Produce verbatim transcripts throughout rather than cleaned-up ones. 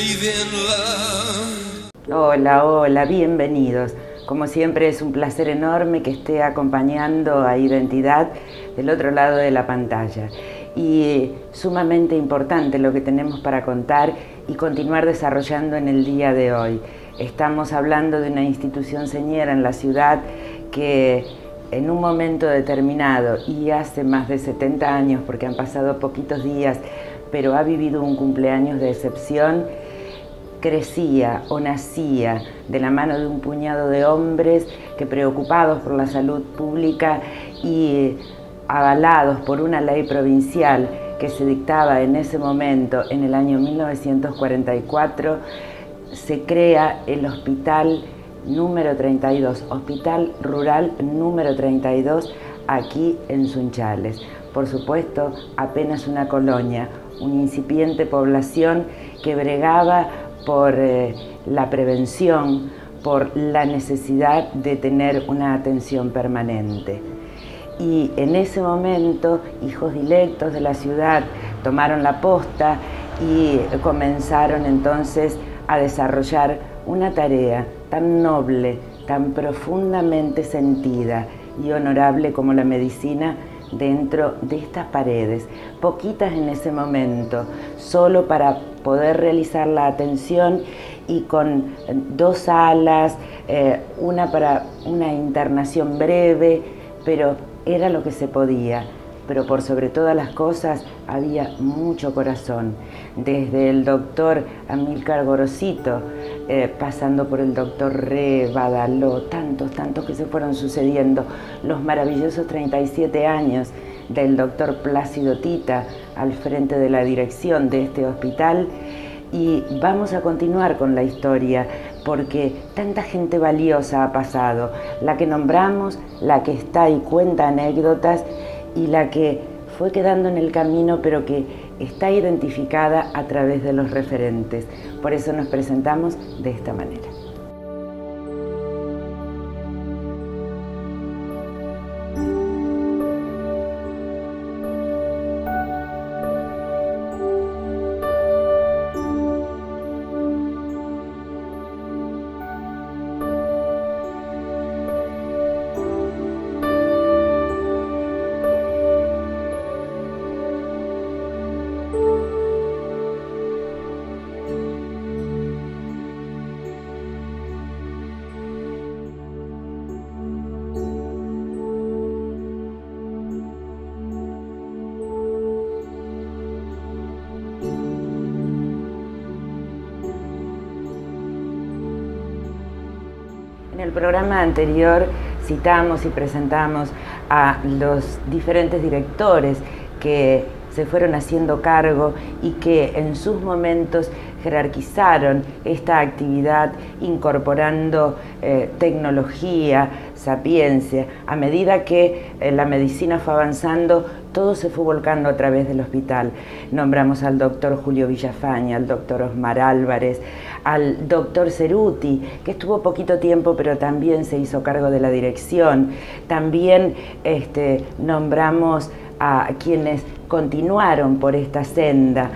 Hola, hola, bienvenidos. Como siempre es un placer enorme que esté acompañando a Identidad del otro lado de la pantalla. Y sumamente importante lo que tenemos para contar y continuar desarrollando en el día de hoy. Estamos hablando de una institución señera en la ciudad que en un momento determinado y hace más de setenta años, porque han pasado poquitos días, pero ha vivido un cumpleaños de excepción, crecía o nacía de la mano de un puñado de hombres que, preocupados por la salud pública y avalados por una ley provincial que se dictaba en ese momento, en el año mil novecientos cuarenta y cuatro, se crea el hospital número treinta y dos, Hospital Rural número treinta y dos, aquí en Sunchales. Por supuesto, apenas una colonia, una incipiente población que bregaba por eh, la prevención, por la necesidad de tener una atención permanente. Y en ese momento, hijos dilectos de la ciudad tomaron la posta y comenzaron entonces a desarrollar una tarea tan noble, tan profundamente sentida y honorable como la medicina dentro de estas paredes, poquitas en ese momento, solo para poder realizar la atención y con dos salas, eh, una para una internación breve, pero era lo que se podía. Pero por sobre todas las cosas había mucho corazón, desde el doctor Amílcar Gorosito, eh, pasando por el doctor Re, Badaló, tantos, tantos que se fueron sucediendo, los maravillosos treinta y siete años del doctor Plácido Tita al frente de la dirección de este hospital. Y vamos a continuar con la historia, porque tanta gente valiosa ha pasado, la que nombramos, la que está y cuenta anécdotas, y la que fue quedando en el camino, pero que está identificada a través de los referentes. Por eso nos presentamos de esta manera. En el programa anterior citamos y presentamos a los diferentes directores que se fueron haciendo cargo y que en sus momentos jerarquizaron esta actividad incorporando eh, tecnología, sapiencia. A medida que eh, la medicina fue avanzando, todo se fue volcando a través del hospital. Nombramos al doctor Julio Villafaña, al doctor Osmar Álvarez, al doctor Ceruti, que estuvo poquito tiempo, pero también se hizo cargo de la dirección. También este, nombramos a quienes continuaron por esta senda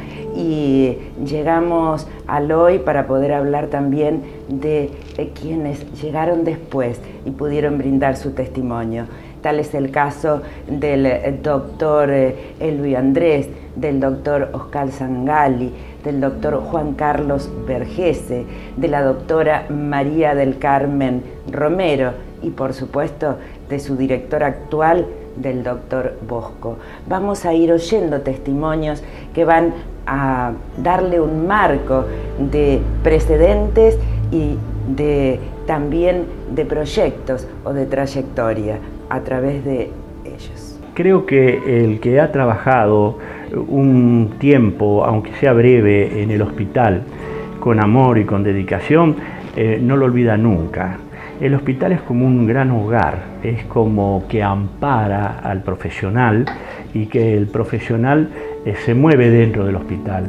y llegamos al hoy para poder hablar también de quienes llegaron después y pudieron brindar su testimonio. Tal es el caso del doctor Elvi Andrés, del doctor Oscar Sangali, del doctor Juan Carlos Vergese, de la doctora María del Carmen Romero y, por supuesto, de su director actual, del doctor Bosco. Vamos a ir oyendo testimonios que van a darle un marco de precedentes y de, también de proyectos o de trayectoria a través de ellos. Creo que el que ha trabajado un tiempo, aunque sea breve, en el hospital, con amor y con dedicación, eh, no lo olvida nunca. El hospital es como un gran hogar, es como que ampara al profesional y que el profesional eh, se mueve dentro del hospital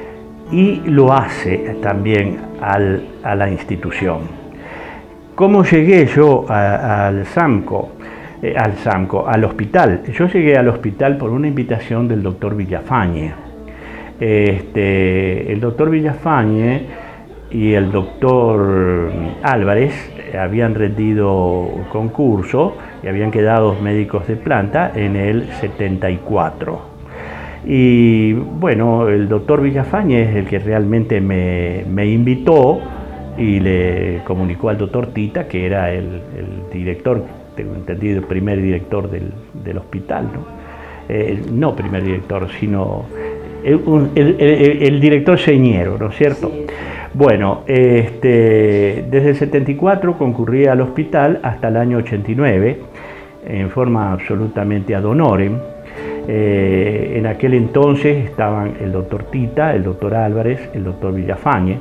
y lo hace también al, a la institución. ¿Cómo llegué yo a, al SAMCO? Eh, al SAMCO, al hospital. Yo llegué al hospital por una invitación del doctor Villafañe. Este, el doctor Villafañe y el doctor Álvarez habían rendido concurso y habían quedado médicos de planta en el setenta y cuatro. Y bueno, el doctor Villafañe es el que realmente me, me invitó y le comunicó al doctor Tita, que era el, el director, tengo entendido, el primer director del, del hospital, ¿no? Eh, no primer director, sino el, el, el, el director señero, ¿no es cierto? Sí. Bueno, este, desde el setenta y cuatro concurrí al hospital hasta el año ochenta y nueve, en forma absolutamente ad honorem. Eh, en aquel entonces estaban el doctor Tita, el doctor Álvarez, el doctor Villafañe.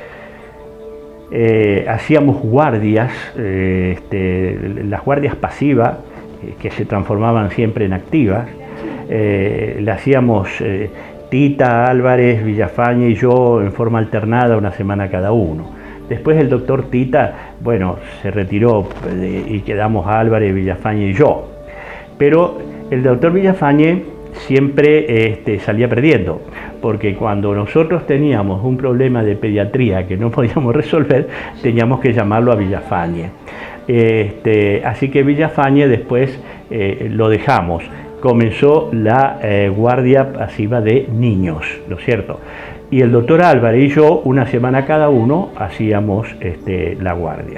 Eh, hacíamos guardias, eh, este, las guardias pasivas, eh, que se transformaban siempre en activas, eh, le hacíamos eh, Tita, Álvarez, Villafañe y yo en forma alternada una semana cada uno. Después el doctor Tita, bueno, se retiró eh, y quedamos Álvarez, Villafañe y yo. Pero el doctor Villafañe siempre este, salía perdiendo, porque cuando nosotros teníamos un problema de pediatría que no podíamos resolver, teníamos que llamarlo a Villafañe. Este, así que Villafañe después eh, lo dejamos. Comenzó la eh, guardia pasiva de niños, ¿no es cierto? Y el doctor Álvarez y yo, una semana cada uno, hacíamos este, la guardia.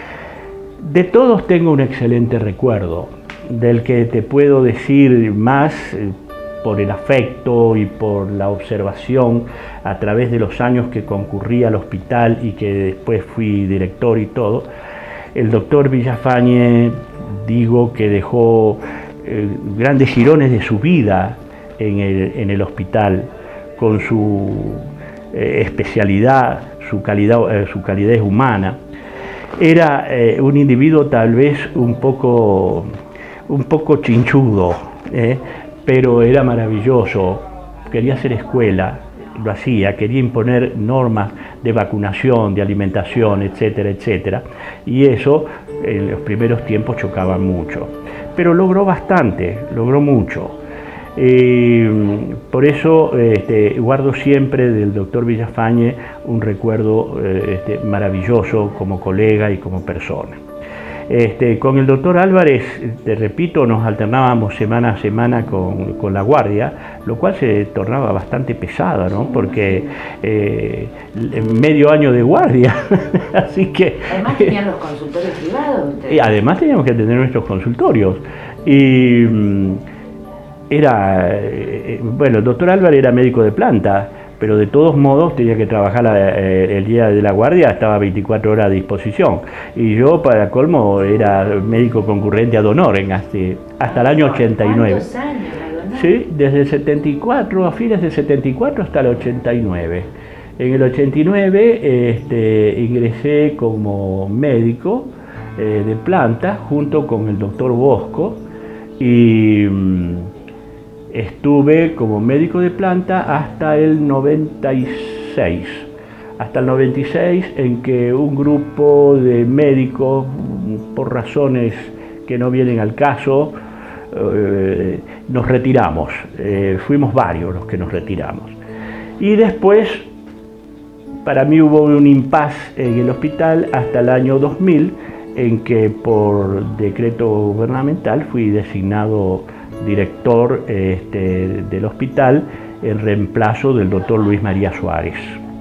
De todos tengo un excelente recuerdo, del que te puedo decir más eh, por el afecto y por la observación a través de los años que concurrí al hospital y que después fui director y todo. El doctor Villafañe, digo que dejó eh, grandes jirones de su vida en el, en el hospital, con su eh, especialidad, su calidad, eh, su calidez humana. Era eh, un individuo tal vez un poco, un poco chinchudo, eh, pero era maravilloso, quería hacer escuela, lo hacía, quería imponer normas de vacunación, de alimentación, etcétera, etcétera, y eso en los primeros tiempos chocaba mucho, pero logró bastante, logró mucho. Eh, por eso este, guardo siempre del doctor Villafañe un recuerdo eh, este, maravilloso como colega y como persona. Este, con el doctor Álvarez, te repito, nos alternábamos semana a semana con, con la guardia, lo cual se tornaba bastante pesado, ¿no? Porque eh, medio año de guardia, así que... Además tenían los consultorios privados. Y además teníamos que tener nuestros consultorios. Y era, eh, bueno, el doctor Álvarez era médico de planta, pero de todos modos tenía que trabajar la, eh, el día de la guardia, estaba veinticuatro horas a disposición. Y yo, para colmo, era médico concurrente ad honorem hasta, hasta el año ochenta y nueve. ¿Cuántos años ad honorem? Sí, desde el setenta y cuatro, a fines del setenta y cuatro hasta el ochenta y nueve. En el ochenta y nueve este, ingresé como médico eh, de planta junto con el doctor Bosco y... Mm, estuve como médico de planta hasta el noventa y seis, hasta el noventa y seis en que un grupo de médicos, por razones que no vienen al caso, eh, nos retiramos, eh, fuimos varios los que nos retiramos. Y después, para mí hubo un impasse en el hospital hasta el año dos mil, en que por decreto gubernamental fui designado director este, del hospital en reemplazo del doctor Luis María Suárez.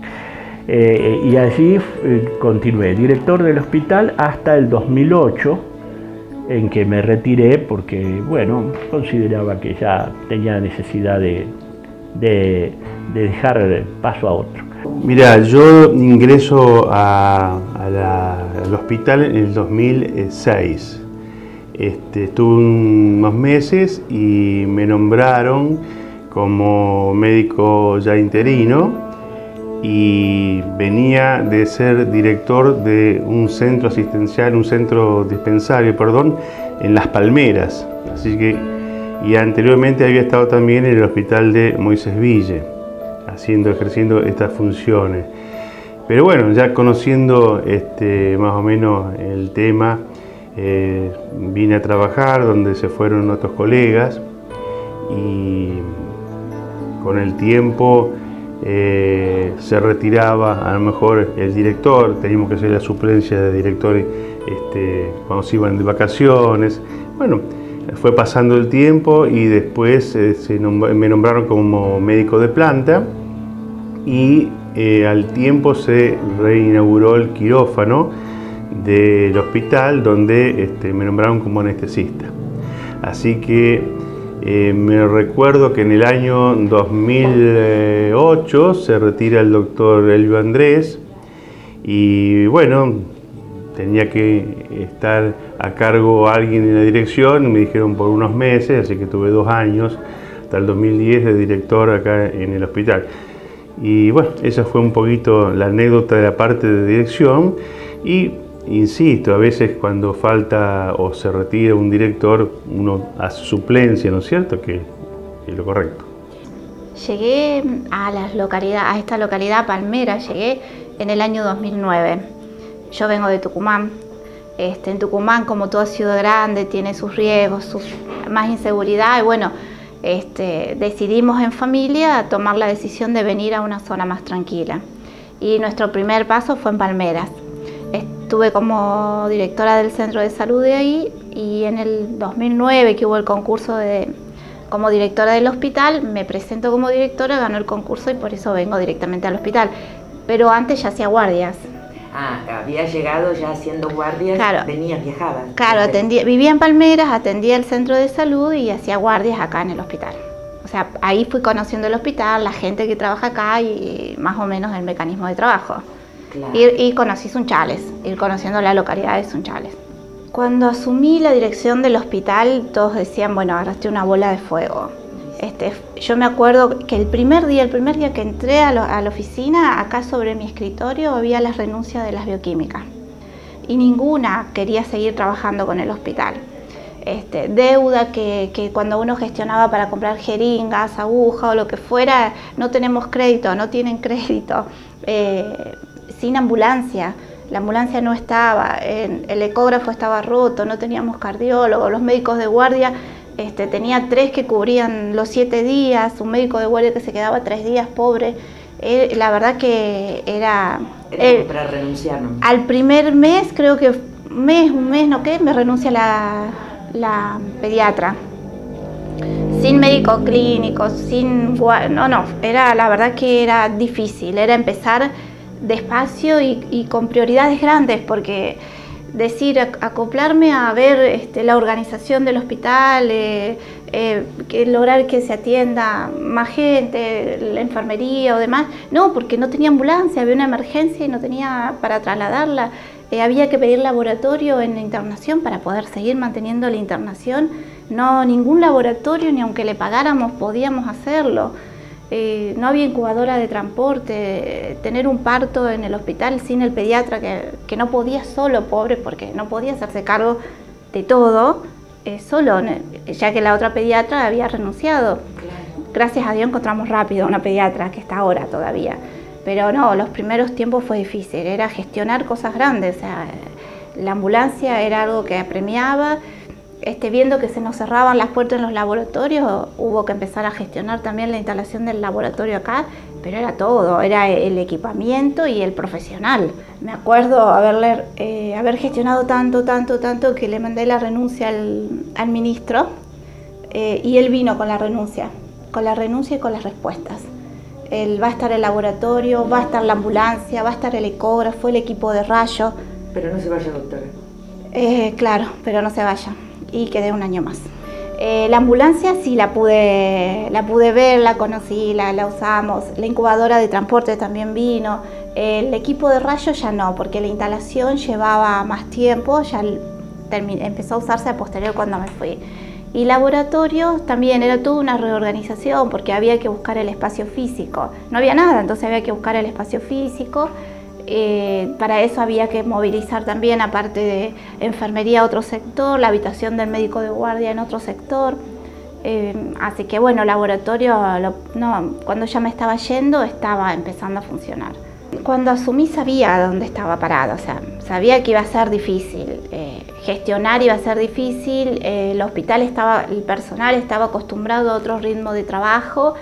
Eh, y así eh, continué, director del hospital hasta el dos mil ocho, en que me retiré porque, bueno, consideraba que ya tenía necesidad de, de, de dejar paso a otro. Mira, yo ingreso a, a la, al hospital en el dos mil seis. Este, estuve unos meses y me nombraron como médico ya interino y venía de ser director de un centro asistencial, un centro dispensario, perdón, en Las Palmeras. Así que, y anteriormente había estado también en el hospital de Moisés Ville, haciendo, ejerciendo estas funciones. Pero bueno, ya conociendo este, más o menos el tema, Eh, vine a trabajar donde se fueron otros colegas y con el tiempo eh, se retiraba a lo mejor el director, teníamos que hacer la suplencia de director este, cuando se iban de vacaciones. Bueno, fue pasando el tiempo y después eh, se nombr- me nombraron como médico de planta y eh, al tiempo se reinauguró el quirófano del hospital donde este, me nombraron como anestesista. Así que Eh, me recuerdo que en el año dos mil ocho se retira el doctor Elvio Andrés y bueno, tenía que estar a cargo alguien en la dirección, me dijeron por unos meses, así que tuve dos años, hasta el dos mil diez de director acá en el hospital. Y bueno, esa fue un poquito la anécdota de la parte de dirección y insisto, a veces cuando falta o se retira un director, uno hace suplencia, ¿no es cierto? Que es lo correcto. Llegué a, la localidad, a esta localidad, Palmera, llegué en el año dos mil nueve. Yo vengo de Tucumán. Este, en Tucumán, como toda ciudad grande, tiene sus riesgos, sus, más inseguridad. Y bueno, este, decidimos en familia tomar la decisión de venir a una zona más tranquila. Y nuestro primer paso fue en Palmeras. Estuve como directora del centro de salud de ahí y en el dos mil nueve, que hubo el concurso de, como directora del hospital, me presento como directora, ganó el concurso y por eso vengo directamente al hospital. Pero antes ya hacía guardias. Ah, había llegado ya haciendo guardias, claro, venías, viajabas. Claro, atendía, vivía en Palmeras, atendía el centro de salud y hacía guardias acá en el hospital. O sea, ahí fui conociendo el hospital, la gente que trabaja acá y más o menos el mecanismo de trabajo. Claro. Y, y conocí Sunchales, ir conociendo la localidad de Sunchales. Cuando asumí la dirección del hospital, todos decían, bueno, agarraste una bola de fuego. Este, yo me acuerdo que el primer día, el primer día que entré a, lo, a la oficina, acá sobre mi escritorio había las renuncias de las bioquímicas. Y ninguna quería seguir trabajando con el hospital. Este, deuda que, que cuando uno gestionaba para comprar jeringas, agujas o lo que fuera, no tenemos crédito, no tienen crédito. Eh, sin ambulancia, la ambulancia no estaba, el ecógrafo estaba roto, no teníamos cardiólogo, los médicos de guardia, este, tenía tres que cubrían los siete días, un médico de guardia que se quedaba tres días, pobre. Eh, la verdad que era... Era eh, para renunciar, ¿no? Al primer mes, creo que un mes, un mes, ¿no qué? Me renuncia la, la pediatra. Sin médico clínico, sin... No, no, era, la verdad que era difícil, era empezar despacio y, y con prioridades grandes, porque decir, acoplarme a ver este, la organización del hospital, eh, eh, que lograr que se atienda más gente, la enfermería o demás, no, porque no tenía ambulancia, había una emergencia y no tenía para trasladarla, eh, había que pedir laboratorio en la internación para poder seguir manteniendo la internación, no, ningún laboratorio, ni aunque le pagáramos, podíamos hacerlo. Eh, no había incubadora de transporte, tener un parto en el hospital sin el pediatra que, que no podía solo, pobre, porque no podía hacerse cargo de todo eh, solo, ya que la otra pediatra había renunciado. Claro. Gracias a Dios encontramos rápido una pediatra que está ahora todavía, pero no, los primeros tiempos fue difícil, era gestionar cosas grandes, o sea, la ambulancia era algo que apremiaba. Este, viendo que se nos cerraban las puertas en los laboratorios, hubo que empezar a gestionar también la instalación del laboratorio acá, pero era todo, era el equipamiento y el profesional. Me acuerdo haberle, eh, haber gestionado tanto, tanto, tanto que le mandé la renuncia al, al ministro eh, y él vino con la renuncia, con la renuncia y con las respuestas. Él, va a estar el laboratorio, va a estar la ambulancia, va a estar el ecógrafo, el equipo de rayo. Pero no se vaya, doctora. Eh, claro, pero no se vaya. Y quedé un año más. Eh, la ambulancia sí la pude, la pude ver, la conocí, la, la usamos. La incubadora de transporte también vino. El equipo de rayos ya no, porque la instalación llevaba más tiempo, ya empezó a usarse a posterior cuando me fui. Y laboratorios también era toda una reorganización, porque había que buscar el espacio físico. No había nada, entonces había que buscar el espacio físico. Eh, para eso había que movilizar también, aparte de enfermería, otro sector, la habitación del médico de guardia en otro sector. Eh, así que bueno, laboratorio, lo, no, cuando ya me estaba yendo, estaba empezando a funcionar. Cuando asumí sabía dónde estaba parada, o sea, sabía que iba a ser difícil, eh, gestionar iba a ser difícil, eh, el hospital estaba, el personal estaba acostumbrado a otro ritmo de trabajo.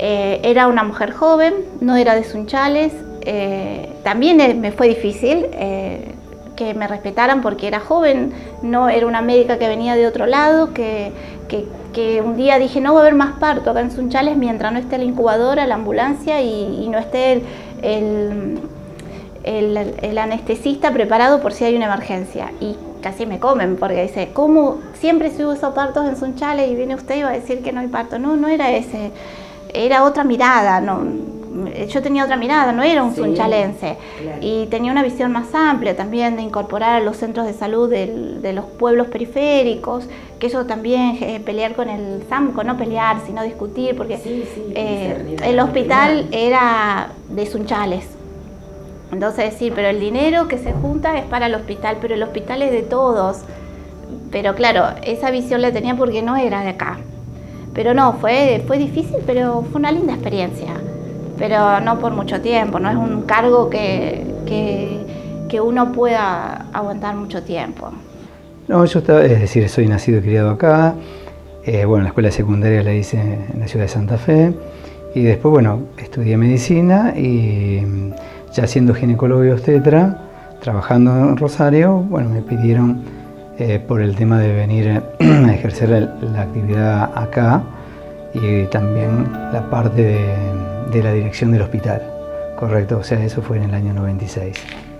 Eh, era una mujer joven, no era de Sunchales, eh, también me fue difícil eh, que me respetaran porque era joven, no era una médica que venía de otro lado, que, que, que un día dije no va a haber más parto acá en Sunchales mientras no esté la incubadora, la ambulancia y, y no esté el, el, el, el anestesista preparado por si hay una emergencia. Y casi me comen porque dice, ¿cómo siempre se usa partos en Sunchales y viene usted y va a decir que no hay parto? No, no era ese. Era otra mirada, no, yo tenía otra mirada, no era un sí, sunchalense. Claro. Y tenía una visión más amplia también de incorporar a los centros de salud del, de los pueblos periféricos, que eso también, eh, pelear con el SAMCO, no pelear, sino discutir, porque sí, sí, eh, el hospital era de Sunchales. Entonces decir, pero el dinero que se junta es para el hospital, pero el hospital es de todos. Pero claro, esa visión la tenía porque no era de acá. Pero no, fue, fue difícil, pero fue una linda experiencia. Pero no por mucho tiempo, no es un cargo que, que, que uno pueda aguantar mucho tiempo. No, yo estaba, es decir, soy nacido y criado acá. Eh, bueno, la escuela secundaria la hice en la ciudad de Santa Fe. Y después, bueno, estudié medicina y ya siendo ginecólogo y obstetra, trabajando en Rosario, bueno, me pidieron... Eh, por el tema de venir a ejercer la, la actividad acá y también la parte de, de la dirección del hospital, correcto, o sea, eso fue en el año noventa y seis.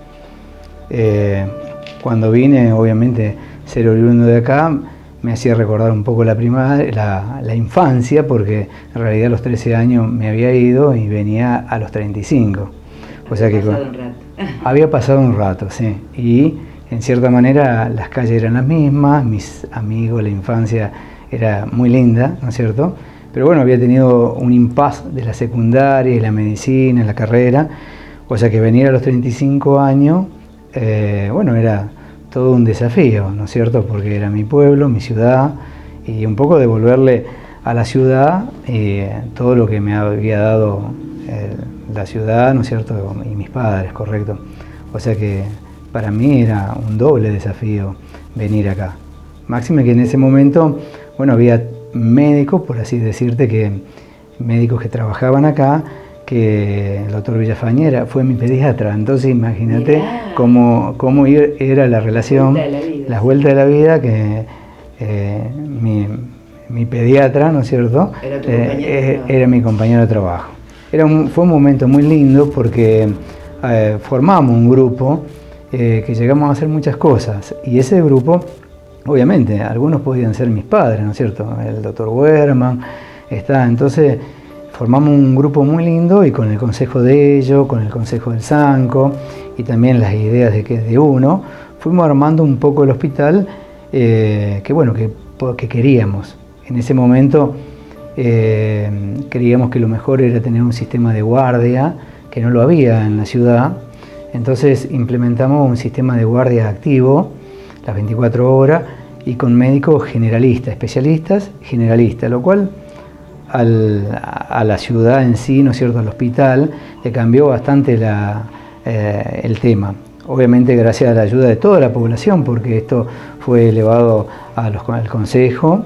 Eh, cuando vine, obviamente, ser oriundo de acá me hacía recordar un poco la, primaria, la, la infancia, porque en realidad a los trece años me había ido y venía a los treinta y cinco. O sea que pasado un rato. Había pasado un rato, sí. Y en cierta manera las calles eran las mismas, mis amigos, la infancia era muy linda, ¿no es cierto? Pero bueno, había tenido un impasse de la secundaria y la medicina, la carrera, o sea que venir a los treinta y cinco años, eh, bueno, era todo un desafío, ¿no es cierto? Porque era mi pueblo, mi ciudad, y un poco devolverle a la ciudad eh, todo lo que me había dado eh, la ciudad, ¿no es cierto? Y mis padres, correcto. O sea que para mí era un doble desafío venir acá. Máxime que en ese momento, bueno, había médicos, por así decirte, que médicos que trabajaban acá, que el doctor Villafañera fue mi pediatra, entonces imagínate cómo, cómo era la relación, vuelta la las vueltas de la vida, que eh, mi, mi pediatra, ¿no es cierto?, era, eh, era mi compañero de trabajo. Era un, fue un momento muy lindo porque eh, formamos un grupo eh, que llegamos a hacer muchas cosas, y ese grupo, obviamente, algunos podían ser mis padres, ¿no es cierto?, el doctor Werman, está, entonces formamos un grupo muy lindo, y con el consejo de ellos, con el consejo del SAMCO, y también las ideas de que de uno, fuimos armando un poco el hospital eh, que, bueno, que, que queríamos. En ese momento eh, creíamos que lo mejor era tener un sistema de guardia, que no lo había en la ciudad, entonces implementamos un sistema de guardia activo, las veinticuatro horas, y con médicos generalistas, especialistas generalistas, lo cual al, a la ciudad en sí, ¿no es cierto?, al hospital, le cambió bastante la, eh, el tema. Obviamente gracias a la ayuda de toda la población, porque esto fue elevado a los, al consejo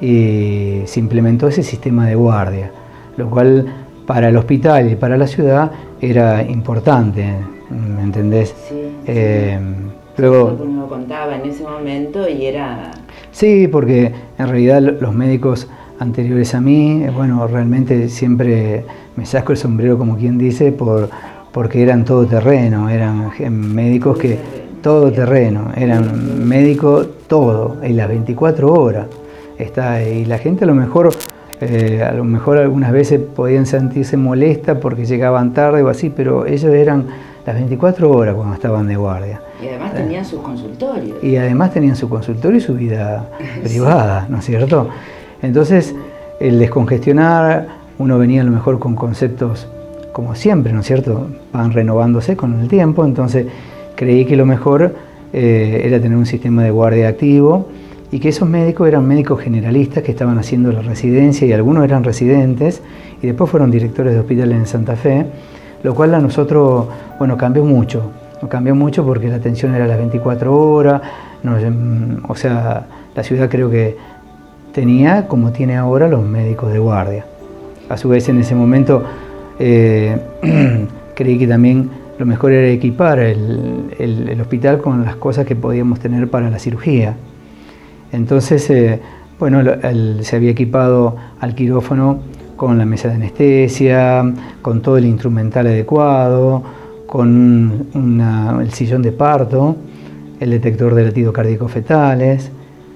y se implementó ese sistema de guardia, lo cual para el hospital y para la ciudad era importante, ¿me entendés? Sí, eh, sí. Luego me lo contaba en ese momento y era... Sí, porque en realidad los médicos anteriores a mí, bueno, realmente siempre me saco el sombrero, como quien dice, por, porque eran todoterreno, eran médicos que todoterreno, eran médicos todo, y las veinticuatro horas. Está, y la gente a lo mejor, eh, a lo mejor algunas veces podían sentirse molestas porque llegaban tarde o así, pero ellos eran las veinticuatro horas cuando estaban de guardia. Y además tenían sus consultorios. Y además tenían su consultorio y su vida privada, ¿no es cierto? Entonces, el descongestionar, uno venía a lo mejor con conceptos como siempre, ¿no es cierto? Van renovándose con el tiempo, entonces creí que lo mejor eh, era tener un sistema de guardia activo y que esos médicos eran médicos generalistas que estaban haciendo la residencia, y algunos eran residentes y después fueron directores de hospitales en Santa Fe, lo cual a nosotros, bueno, cambió mucho. Cambió mucho porque la atención era las veinticuatro horas, no, o sea, la ciudad creo que tenía, como tiene ahora, los médicos de guardia. A su vez, en ese momento eh, creí que también lo mejor era equipar el, el, el hospital con las cosas que podíamos tener para la cirugía. Entonces, eh, bueno, el, se había equipado al quirófano con la mesa de anestesia, con todo el instrumental adecuado, con una, el sillón de parto, el detector de latidos cardíacos fetales.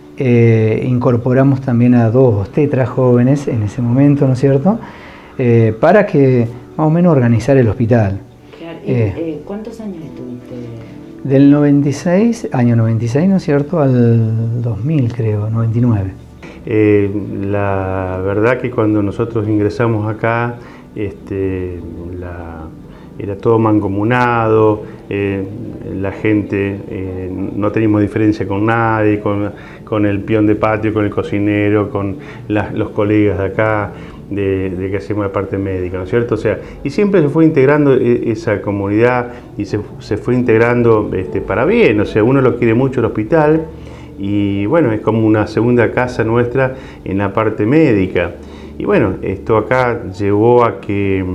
Eh, incorporamos también a dos obstetras jóvenes en ese momento, ¿no es cierto?, eh, para que más o menos organizar el hospital. Claro. ¿Y, eh, eh, ¿Cuántos años estuviste? Del noventa y seis, año noventa y seis, ¿no es cierto?, al dos mil, creo, noventa y nueve. Eh, la verdad que cuando nosotros ingresamos acá, este, la, era todo mancomunado, eh, la gente, eh, no teníamos diferencia con nadie, con, con el peón de patio, con el cocinero, con la, los colegas de acá, de, de que hacemos la parte médica, ¿no es cierto? O sea, y siempre se fue integrando esa comunidad y se, se fue integrando este, para bien, o sea, uno lo quiere mucho el hospital y bueno, es como una segunda casa nuestra en la parte médica. Y bueno, esto acá llevó a que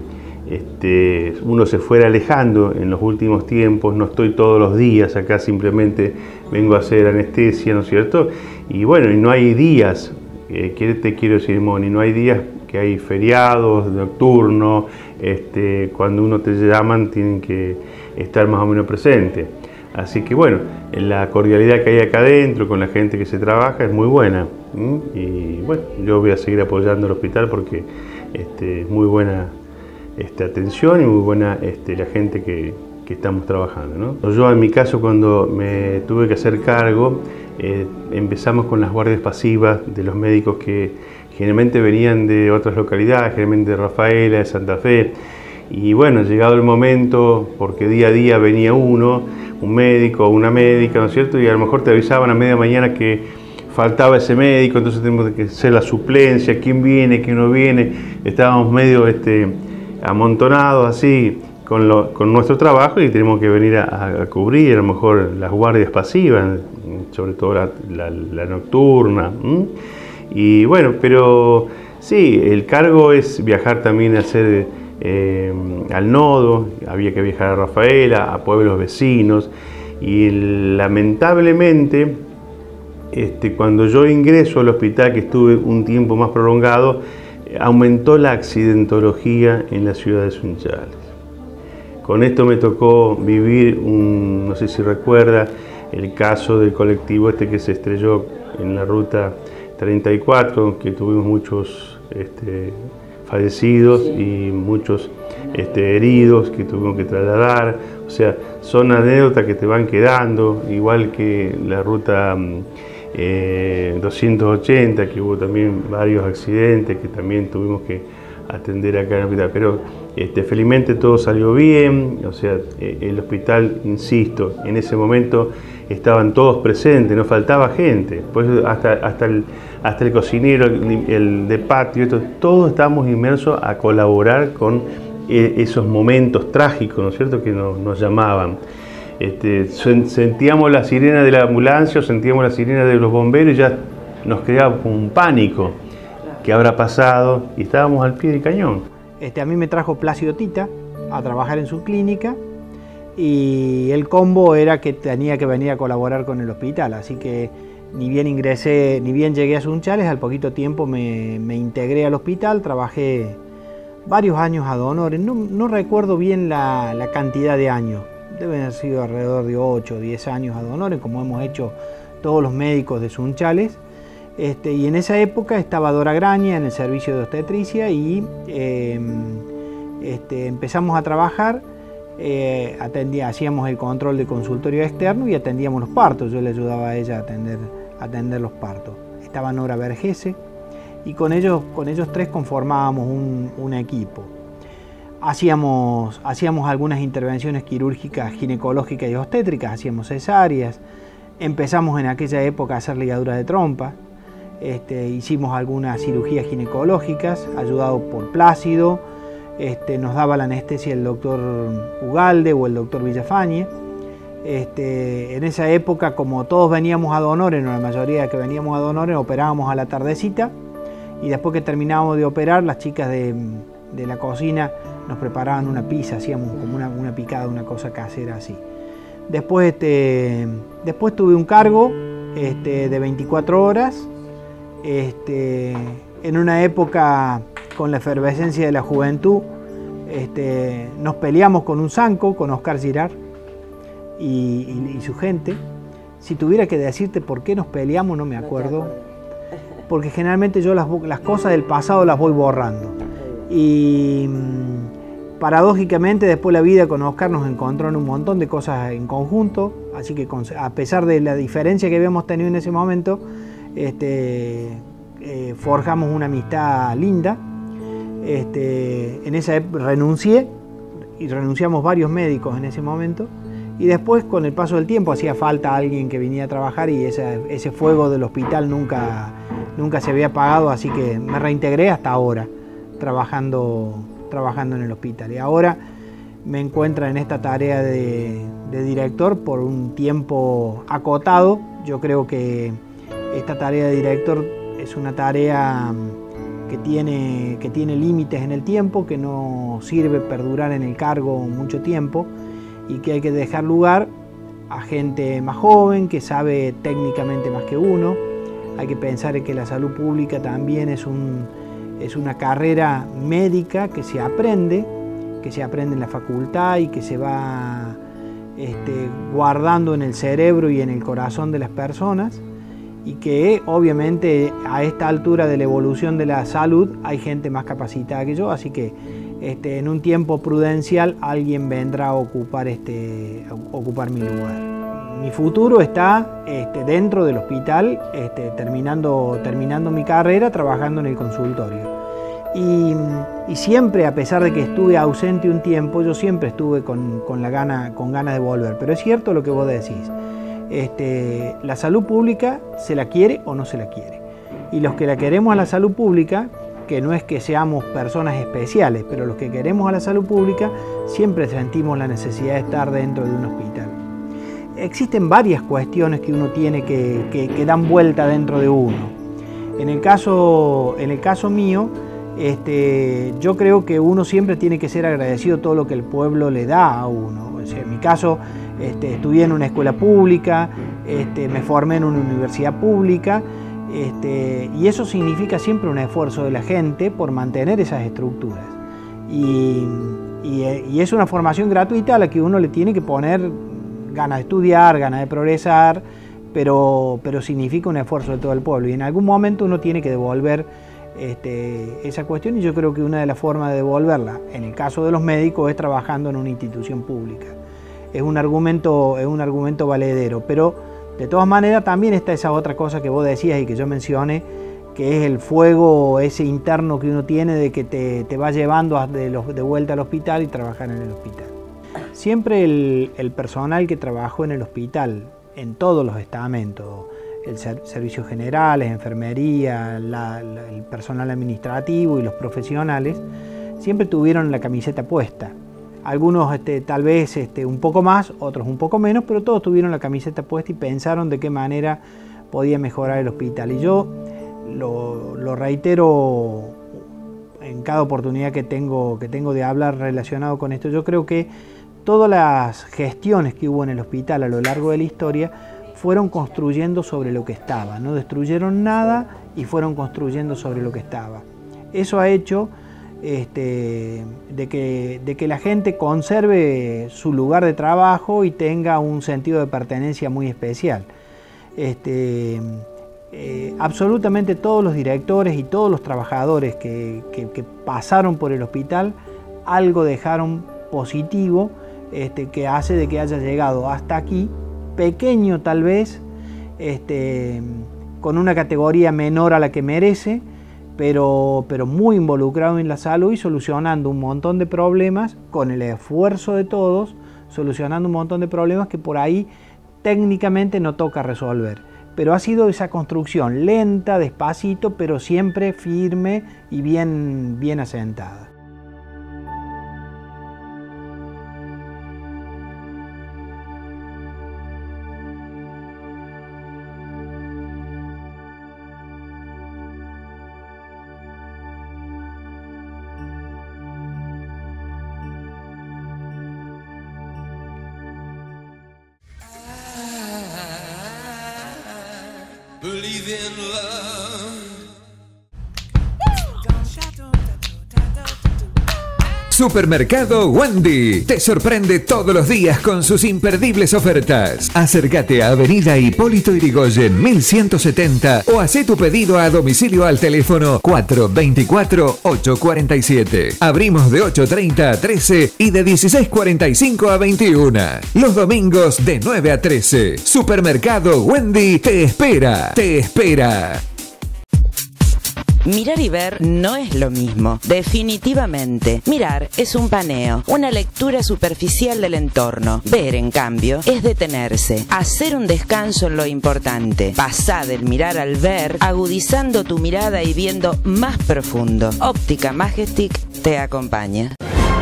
Este, uno se fuera alejando en los últimos tiempos. No estoy todos los días acá, simplemente vengo a hacer anestesia, ¿no es cierto? Y bueno, y no hay días, eh, ¿qué te quiero decir, Moni? No hay días que hay feriados, nocturnos, este, cuando uno te llaman tienen que estar más o menos presente. Así que bueno, la cordialidad que hay acá adentro con la gente que se trabaja es muy buena. ¿Mm? Y bueno, yo voy a seguir apoyando el hospital porque este, es muy buena Este, atención y muy buena este, la gente que, que estamos trabajando, ¿no? Yo en mi caso, cuando me tuve que hacer cargo, eh, empezamos con las guardias pasivas de los médicos que generalmente venían de otras localidades, generalmente de Rafaela, de Santa Fe, y bueno, llegado el momento, porque día a día venía uno, un médico o una médica, ¿no es cierto? Y a lo mejor te avisaban a media mañana que faltaba ese médico, entonces tenemos que hacer la suplencia, quién viene, quién no viene, estábamos medio este, amontonados así con, lo, con nuestro trabajo y tenemos que venir a, a cubrir a lo mejor las guardias pasivas, sobre todo la, la, la nocturna. ¿Mm? Y bueno, pero sí, el cargo es viajar también a hacer eh, al nodo, había que viajar a Rafaela, a pueblos vecinos y lamentablemente este, cuando yo ingreso al hospital, que estuve un tiempo más prolongado, aumentó la accidentología en la ciudad de Sunchales. Con esto me tocó vivir, un, no sé si recuerda, el caso del colectivo este que se estrelló en la ruta treinta y cuatro, que tuvimos muchos este, fallecidos y muchos este, heridos que tuvimos que trasladar. O sea, son anécdotas que te van quedando, igual que la ruta Eh, doscientos ochenta, que hubo también varios accidentes que también tuvimos que atender acá en el hospital, pero este, felizmente todo salió bien. O sea, eh, el hospital, insisto, en ese momento estaban todos presentes, no faltaba gente, pues hasta, hasta, el, hasta el cocinero, el, el de patio, esto, todos estábamos inmersos a colaborar con eh, esos momentos trágicos, ¿no es cierto?, que nos, nos llamaban. Este, sentíamos la sirena de la ambulancia o sentíamos la sirena de los bomberos y ya nos creaba un pánico. ¿Qué habrá pasado? Y estábamos al pie del cañón. Este, a mí me trajo Plácido Tita a trabajar en su clínica y el combo era que tenía que venir a colaborar con el hospital, así que ni bien ingresé, ni bien llegué a Sunchales, al poquito tiempo me, me integré al hospital, trabajé varios años ad honorem, no, no recuerdo bien la, la cantidad de años. Deben haber sido alrededor de ocho o diez años ad honorem, como hemos hecho todos los médicos de Sunchales. Este, y en esa época estaba Dora Graña en el servicio de obstetricia y eh, este, empezamos a trabajar, eh, atendía, hacíamos el control de consultorio externo y atendíamos los partos. Yo le ayudaba a ella a atender, a atender los partos. Estaba Nora Vergese y con ellos, con ellos tres conformábamos un, un equipo. Hacíamos, hacíamos algunas intervenciones quirúrgicas, ginecológicas y obstétricas, hacíamos cesáreas, empezamos en aquella época a hacer ligadura de trompa, este, hicimos algunas cirugías ginecológicas, ayudado por Plácido, este, nos daba la anestesia el doctor Ugalde o el doctor Villafañe. Este, en esa época, como todos veníamos ad honorem, o la mayoría que veníamos ad honorem, operábamos a la tardecita y después que terminábamos de operar, las chicas de, de la cocina nos preparaban una pizza, hacíamos como una, una picada, una cosa casera así. Después, este, después tuve un cargo este, de veinticuatro horas, este, en una época con la efervescencia de la juventud. Este, nos peleamos con un zanco, con Oscar Girard y, y, y su gente. Si tuviera que decirte por qué nos peleamos, no me acuerdo, porque generalmente yo las, las cosas del pasado las voy borrando. Y paradójicamente después la vida con Oscar nos encontró en un montón de cosas en conjunto, así que con, a pesar de la diferencia que habíamos tenido en ese momento, este, eh, forjamos una amistad linda. Este, en esa época renuncié y renunciamos varios médicos en ese momento, y después con el paso del tiempo hacía falta alguien que viniera a trabajar y ese, ese fuego del hospital nunca, nunca se había apagado, así que me reintegré hasta ahora trabajando, trabajando en el hospital, y ahora me encuentro en esta tarea de, de director por un tiempo acotado. Yo creo que esta tarea de director es una tarea que tiene, que tiene límites en el tiempo, que no sirve perdurar en el cargo mucho tiempo y que hay que dejar lugar a gente más joven, que sabe técnicamente más que uno. Hay que pensar en que la salud pública también es, un, es una carrera médica que se aprende, que se aprende en la facultad y que se va este, guardando en el cerebro y en el corazón de las personas, y que obviamente a esta altura de la evolución de la salud hay gente más capacitada que yo, así que este, en un tiempo prudencial alguien vendrá a ocupar, este, a ocupar mi lugar. Mi futuro está este, dentro del hospital, este, terminando, terminando mi carrera, trabajando en el consultorio. Y, y siempre, a pesar de que estuve ausente un tiempo, yo siempre estuve con, con, la gana, con ganas de volver. Pero es cierto lo que vos decís. Este, la salud pública se la quiere o no se la quiere, y los que la queremos a la salud pública, que no es que seamos personas especiales, pero los que queremos a la salud pública siempre sentimos la necesidad de estar dentro de un hospital. Existen varias cuestiones que uno tiene que, que, que dan vuelta dentro de uno. En el caso, en el caso mío, este, yo creo que uno siempre tiene que ser agradecido todo lo que el pueblo le da a uno. O sea, en mi caso, Este, estudié en una escuela pública, este, me formé en una universidad pública, este, y eso significa siempre un esfuerzo de la gente por mantener esas estructuras. Y, y, y es una formación gratuita a la que uno le tiene que poner ganas de estudiar, ganas de progresar, pero, pero significa un esfuerzo de todo el pueblo. Y en algún momento uno tiene que devolver este, esa cuestión, y yo creo que una de las formas de devolverla, en el caso de los médicos, es trabajando en una institución pública. Es un argumento, es un argumento valedero, pero de todas maneras también está esa otra cosa que vos decías y que yo mencioné, que es el fuego ese interno que uno tiene de que te, te va llevando de, los, de vuelta al hospital y trabajar en el hospital. Siempre el, el personal que trabajó en el hospital, en todos los estamentos, el ser, servicios generales, enfermería, la, la, el personal administrativo y los profesionales, siempre tuvieron la camiseta puesta. Algunos este, tal vez este, un poco más, otros un poco menos, pero todos tuvieron la camiseta puesta y pensaron de qué manera podía mejorar el hospital. Y yo lo, lo reitero en cada oportunidad que tengo, que tengo de hablar relacionado con esto. Yo creo que todas las gestiones que hubo en el hospital a lo largo de la historia fueron construyendo sobre lo que estaba. No destruyeron nada y fueron construyendo sobre lo que estaba. Eso ha hecho Este, de, que, de que la gente conserve su lugar de trabajo y tenga un sentido de pertenencia muy especial. Este, eh, absolutamente todos los directores y todos los trabajadores que, que, que pasaron por el hospital algo dejaron positivo, este, que hace de que haya llegado hasta aquí, pequeño tal vez, este, con una categoría menor a la que merece, Pero, pero muy involucrado en la salud y solucionando un montón de problemas con el esfuerzo de todos, solucionando un montón de problemas que por ahí técnicamente no toca resolver. Pero ha sido esa construcción lenta, despacito, pero siempre firme y bien, bien asentada. Supermercado Wendy te sorprende todos los días con sus imperdibles ofertas. Acércate a Avenida Hipólito Yrigoyen mil ciento setenta o hacé tu pedido a domicilio al teléfono cuatro veinticuatro, ocho cuarenta y siete. Abrimos de ocho treinta a trece y de dieciséis cuarenta y cinco a veintiuno. Los domingos de nueve a trece. Supermercado Wendy te espera, te espera. Mirar y ver no es lo mismo, definitivamente. Mirar es un paneo, una lectura superficial del entorno. Ver, en cambio, es detenerse, hacer un descanso en lo importante. Pasá del mirar al ver, agudizando tu mirada y viendo más profundo. Óptica Majestic te acompaña.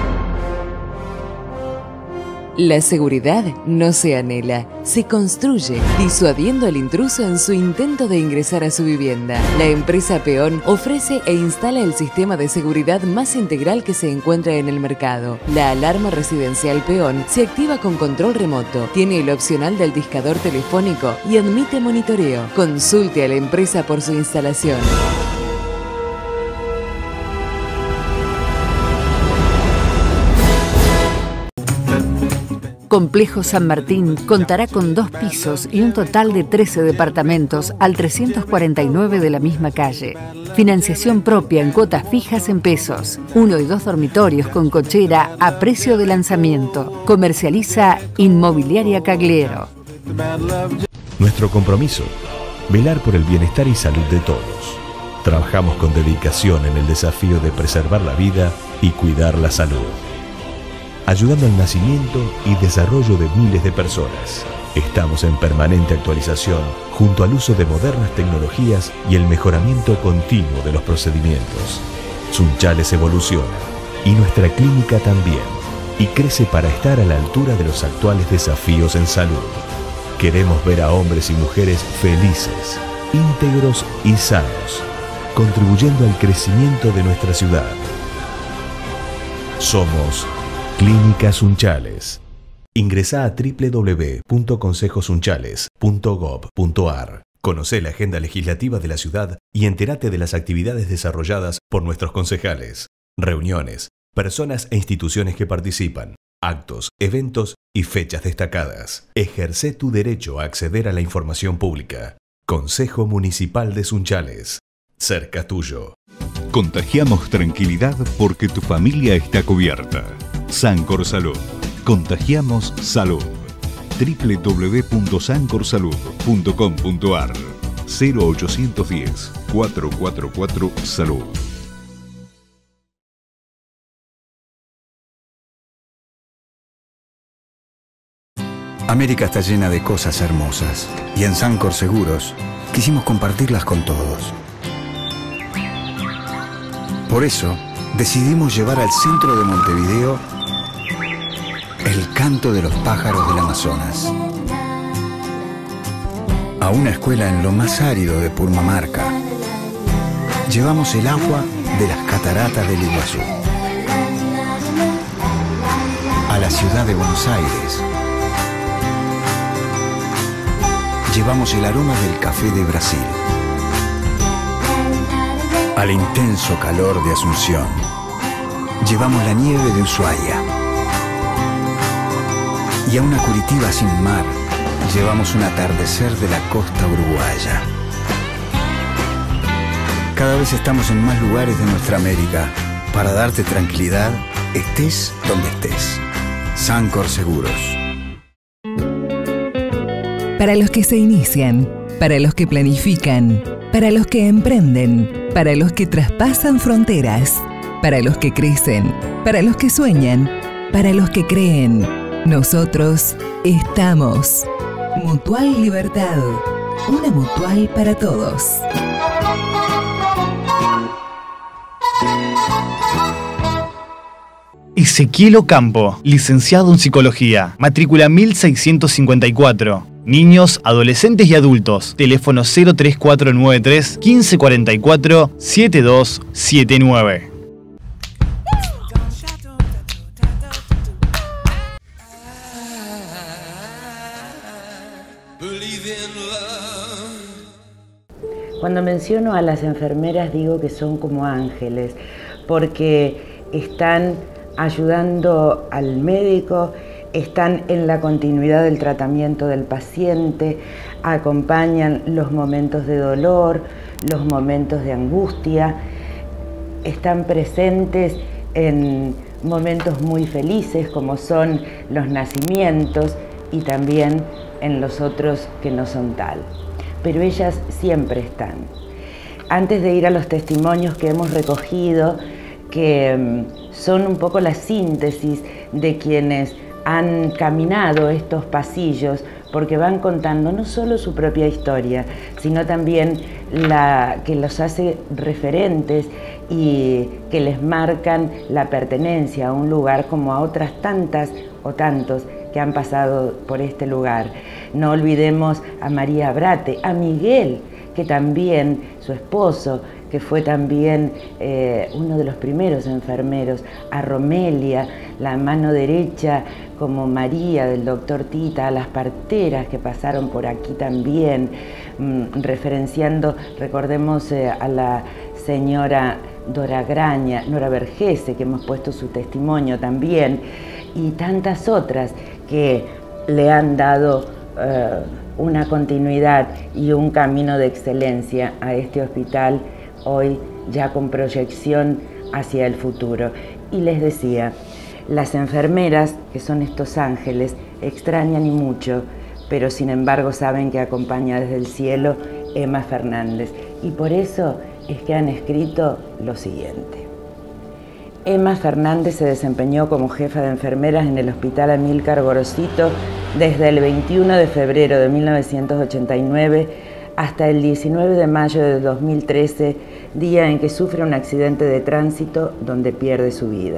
La seguridad no se anhela, se construye, disuadiendo al intruso en su intento de ingresar a su vivienda. La empresa Peón ofrece e instala el sistema de seguridad más integral que se encuentra en el mercado. La alarma residencial Peón se activa con control remoto, tiene el opcional del discador telefónico y admite monitoreo. Consulte a la empresa por su instalación. Complejo San Martín contará con dos pisos y un total de trece departamentos al trescientos cuarenta y nueve de la misma calle. Financiación propia en cuotas fijas en pesos. Uno y dos dormitorios con cochera a precio de lanzamiento. Comercializa Inmobiliaria Cagliero. Nuestro compromiso, velar por el bienestar y salud de todos. Trabajamos con dedicación en el desafío de preservar la vida y cuidar la salud, ayudando al nacimiento y desarrollo de miles de personas. Estamos en permanente actualización junto al uso de modernas tecnologías y el mejoramiento continuo de los procedimientos. Sunchales evoluciona y nuestra clínica también, y crece para estar a la altura de los actuales desafíos en salud. Queremos ver a hombres y mujeres felices, íntegros y sanos, contribuyendo al crecimiento de nuestra ciudad. Somos Clínica Sunchales. Ingresá a doble u doble u doble u punto consejo sunchales punto gov punto ar. Conocé la agenda legislativa de la ciudad y entérate de las actividades desarrolladas por nuestros concejales. Reuniones, personas e instituciones que participan, actos, eventos y fechas destacadas. Ejercé tu derecho a acceder a la información pública. Consejo Municipal de Sunchales. Cerca tuyo. Contagiamos tranquilidad porque tu familia está cubierta. Sancor Salud. Contagiamos salud. doble u doble u doble u punto sancor salud punto com punto ar. cero ochocientos diez, cuatrocientos cuarenta y cuatro Salud. América está llena de cosas hermosas y en Sancor Seguros quisimos compartirlas con todos. Por eso decidimos llevar al centro de Montevideo el canto de los pájaros del Amazonas, a una escuela en lo más árido de Purmamarca. Llevamos el agua de las cataratas del Iguazú a la ciudad de Buenos Aires. Llevamos el aroma del café de Brasil al intenso calor de Asunción. Llevamos la nieve de Ushuaia. Y a una Curitiba sin mar, llevamos un atardecer de la costa uruguaya. Cada vez estamos en más lugares de nuestra América para darte tranquilidad, estés donde estés. Sancor Seguros. Para los que se inician, para los que planifican, para los que emprenden, para los que traspasan fronteras, para los que crecen, para los que sueñan, para los que creen. Nosotros estamos. Mutual Libertad. Una mutual para todos. Ezequiel Ocampo, licenciado en Psicología, matrícula mil seiscientos cincuenta y cuatro. Niños, adolescentes y adultos. Teléfono cero tres cuatro nueve tres, quince cuarenta y cuatro, setenta y dos setenta y nueve. Cuando menciono a las enfermeras digo que son como ángeles, porque están ayudando al médico, están en la continuidad del tratamiento del paciente, acompañan los momentos de dolor, los momentos de angustia, están presentes en momentos muy felices como son los nacimientos y también en los otros que no son tal. Pero ellas siempre están. Antes de ir a los testimonios que hemos recogido, que son un poco la síntesis de quienes han caminado estos pasillos, porque van contando no solo su propia historia, sino también la que los hace referentes y que les marcan la pertenencia a un lugar como a otras tantas o tantos que han pasado por este lugar. No olvidemos a María Brate, a Miguel, que también, su esposo, que fue también eh, uno de los primeros enfermeros, a Romelia, la mano derecha como María del doctor Tita, a las parteras que pasaron por aquí también, mmm, referenciando, recordemos eh, a la señora Dora Graña, Nora Vergese, que hemos puesto su testimonio también, y tantas otras que le han dado eh, una continuidad y un camino de excelencia a este hospital, hoy ya con proyección hacia el futuro. Y les decía, las enfermeras, que son estos ángeles, extrañan y mucho, pero sin embargo saben que acompaña desde el cielo Emma Fernández. Y por eso es que han escrito lo siguiente. Emma Fernández se desempeñó como jefa de enfermeras en el Hospital Amílcar Gorosito desde el veintiuno de febrero de mil novecientos ochenta y nueve hasta el diecinueve de mayo de dos mil trece, día en que sufre un accidente de tránsito donde pierde su vida.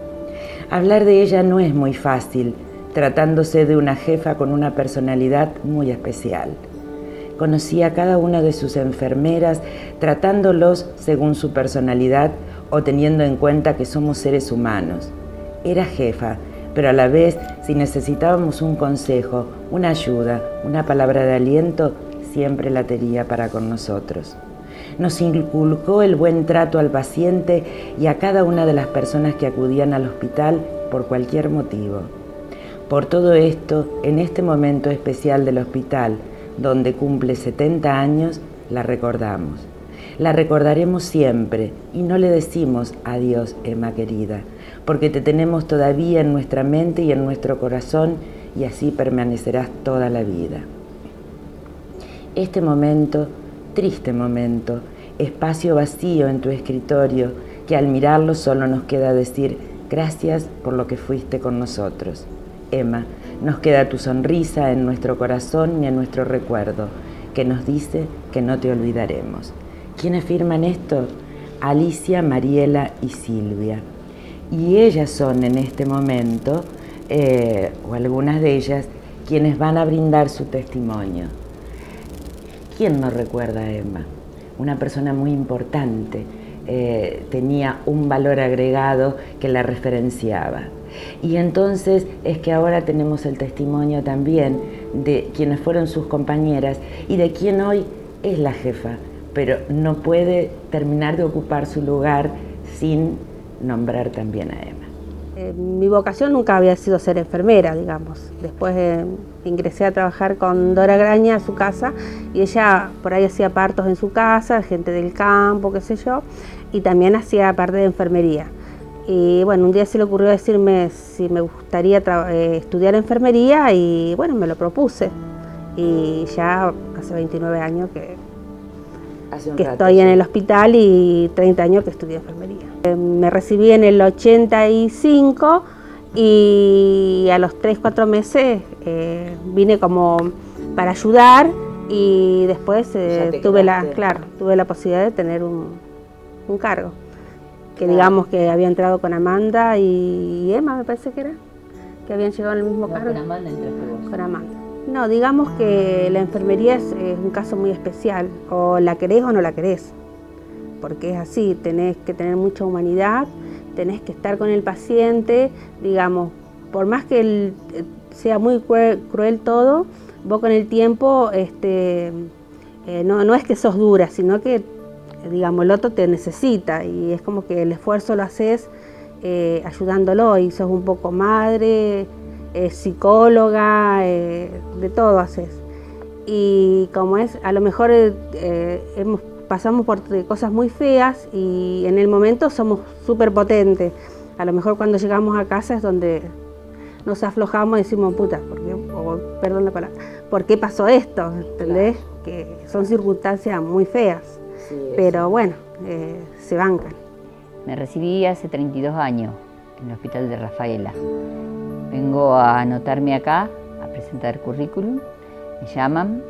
Hablar de ella no es muy fácil, tratándose de una jefa con una personalidad muy especial. Conocía a cada una de sus enfermeras, tratándolos según su personalidad o teniendo en cuenta que somos seres humanos. Era jefa, pero a la vez, si necesitábamos un consejo, una ayuda, una palabra de aliento, siempre la tenía para con nosotros. Nos inculcó el buen trato al paciente y a cada una de las personas que acudían al hospital por cualquier motivo. Por todo esto, en este momento especial del hospital, donde cumple setenta años, la recordamos. La recordaremos siempre y no le decimos adiós, Emma querida, porque te tenemos todavía en nuestra mente y en nuestro corazón y así permanecerás toda la vida. Este momento, triste momento, espacio vacío en tu escritorio, que al mirarlo solo nos queda decir gracias por lo que fuiste con nosotros. Emma, nos queda tu sonrisa en nuestro corazón y en nuestro recuerdo, que nos dice que no te olvidaremos. ¿Quiénes firman esto? Alicia, Mariela y Silvia. Y ellas son en este momento, eh, o algunas de ellas, quienes van a brindar su testimonio. ¿Quién no recuerda a Emma? Una persona muy importante, eh, tenía un valor agregado que la referenciaba. Y entonces es que ahora tenemos el testimonio también de quienes fueron sus compañeras y de quien hoy es la jefa, pero no puede terminar de ocupar su lugar sin nombrar también a Emma. Eh, mi vocación nunca había sido ser enfermera, digamos. Después eh, ingresé a trabajar con Dora Graña a su casa y ella por ahí hacía partos en su casa, gente del campo, qué sé yo, y también hacía parte de enfermería. Y bueno, un día se le ocurrió decirme si me gustaría eh, estudiar enfermería y bueno, me lo propuse. Y ya hace veintinueve años que, que rato, estoy sí. en el hospital y treinta años que estudié enfermería. Eh, me recibí en el ochenta y cinco y a los tres, cuatro meses eh, vine como para ayudar y después eh, tuve, la, claro, tuve la posibilidad de tener un, un cargo. Que digamos que había entrado con Amanda y Emma, me parece que era, que habían llegado en el mismo no, cargo. Con Amanda entraste vos. Con Amanda. No, digamos que la enfermería es, es un caso muy especial, o la querés o no la querés, porque es así, tenés que tener mucha humanidad, tenés que estar con el paciente, digamos, por más que el, sea muy cruel, cruel todo, vos con el tiempo este, eh, no, no es que sos dura, sino que, digamos, el otro te necesita y es como que el esfuerzo lo haces eh, ayudándolo y sos un poco madre, eh, psicóloga, eh, de todo haces. Y como es, a lo mejor eh, hemos, pasamos por cosas muy feas y en el momento somos súper potentes. A lo mejor cuando llegamos a casa es donde nos aflojamos y decimos, puta, ¿por qué? O, perdón la palabra, ¿por qué pasó esto? ¿Entendés? Claro. Que son circunstancias muy feas, sí, pero sí. Bueno, eh, se bancan. Me recibí hace treinta y dos años en el Hospital de Rafaela. Vengo a anotarme acá, a presentar currículum. Me llaman,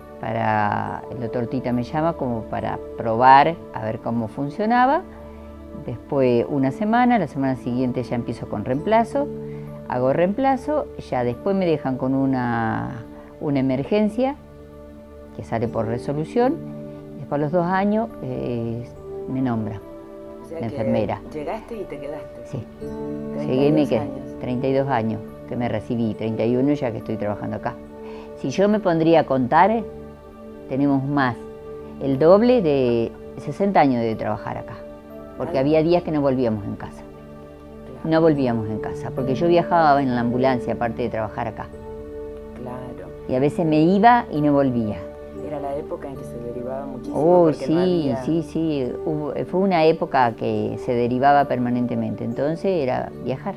para, el doctor Tita me llama como para probar a ver cómo funcionaba. Después una semana, la semana siguiente ya empiezo con reemplazo, hago reemplazo, ya después me dejan con una, una emergencia que sale por resolución. Después a los dos años eh, me nombra o sea la enfermera. ¿Llegaste y te quedaste? Sí, llegué y me quedé, treinta y dos años que me recibí, treinta y uno ya que estoy trabajando acá. Si yo me pondría a contar, tenemos más, el doble de sesenta años de trabajar acá, porque había días que no volvíamos en casa. No volvíamos en casa, porque yo viajaba en la ambulancia, aparte de trabajar acá. Claro. Y a veces me iba y no volvía. Era la época en que se derivaba muchísimo. Oh, sí, no había... sí, sí. Hubo, fue una época que se derivaba permanentemente, entonces era viajar.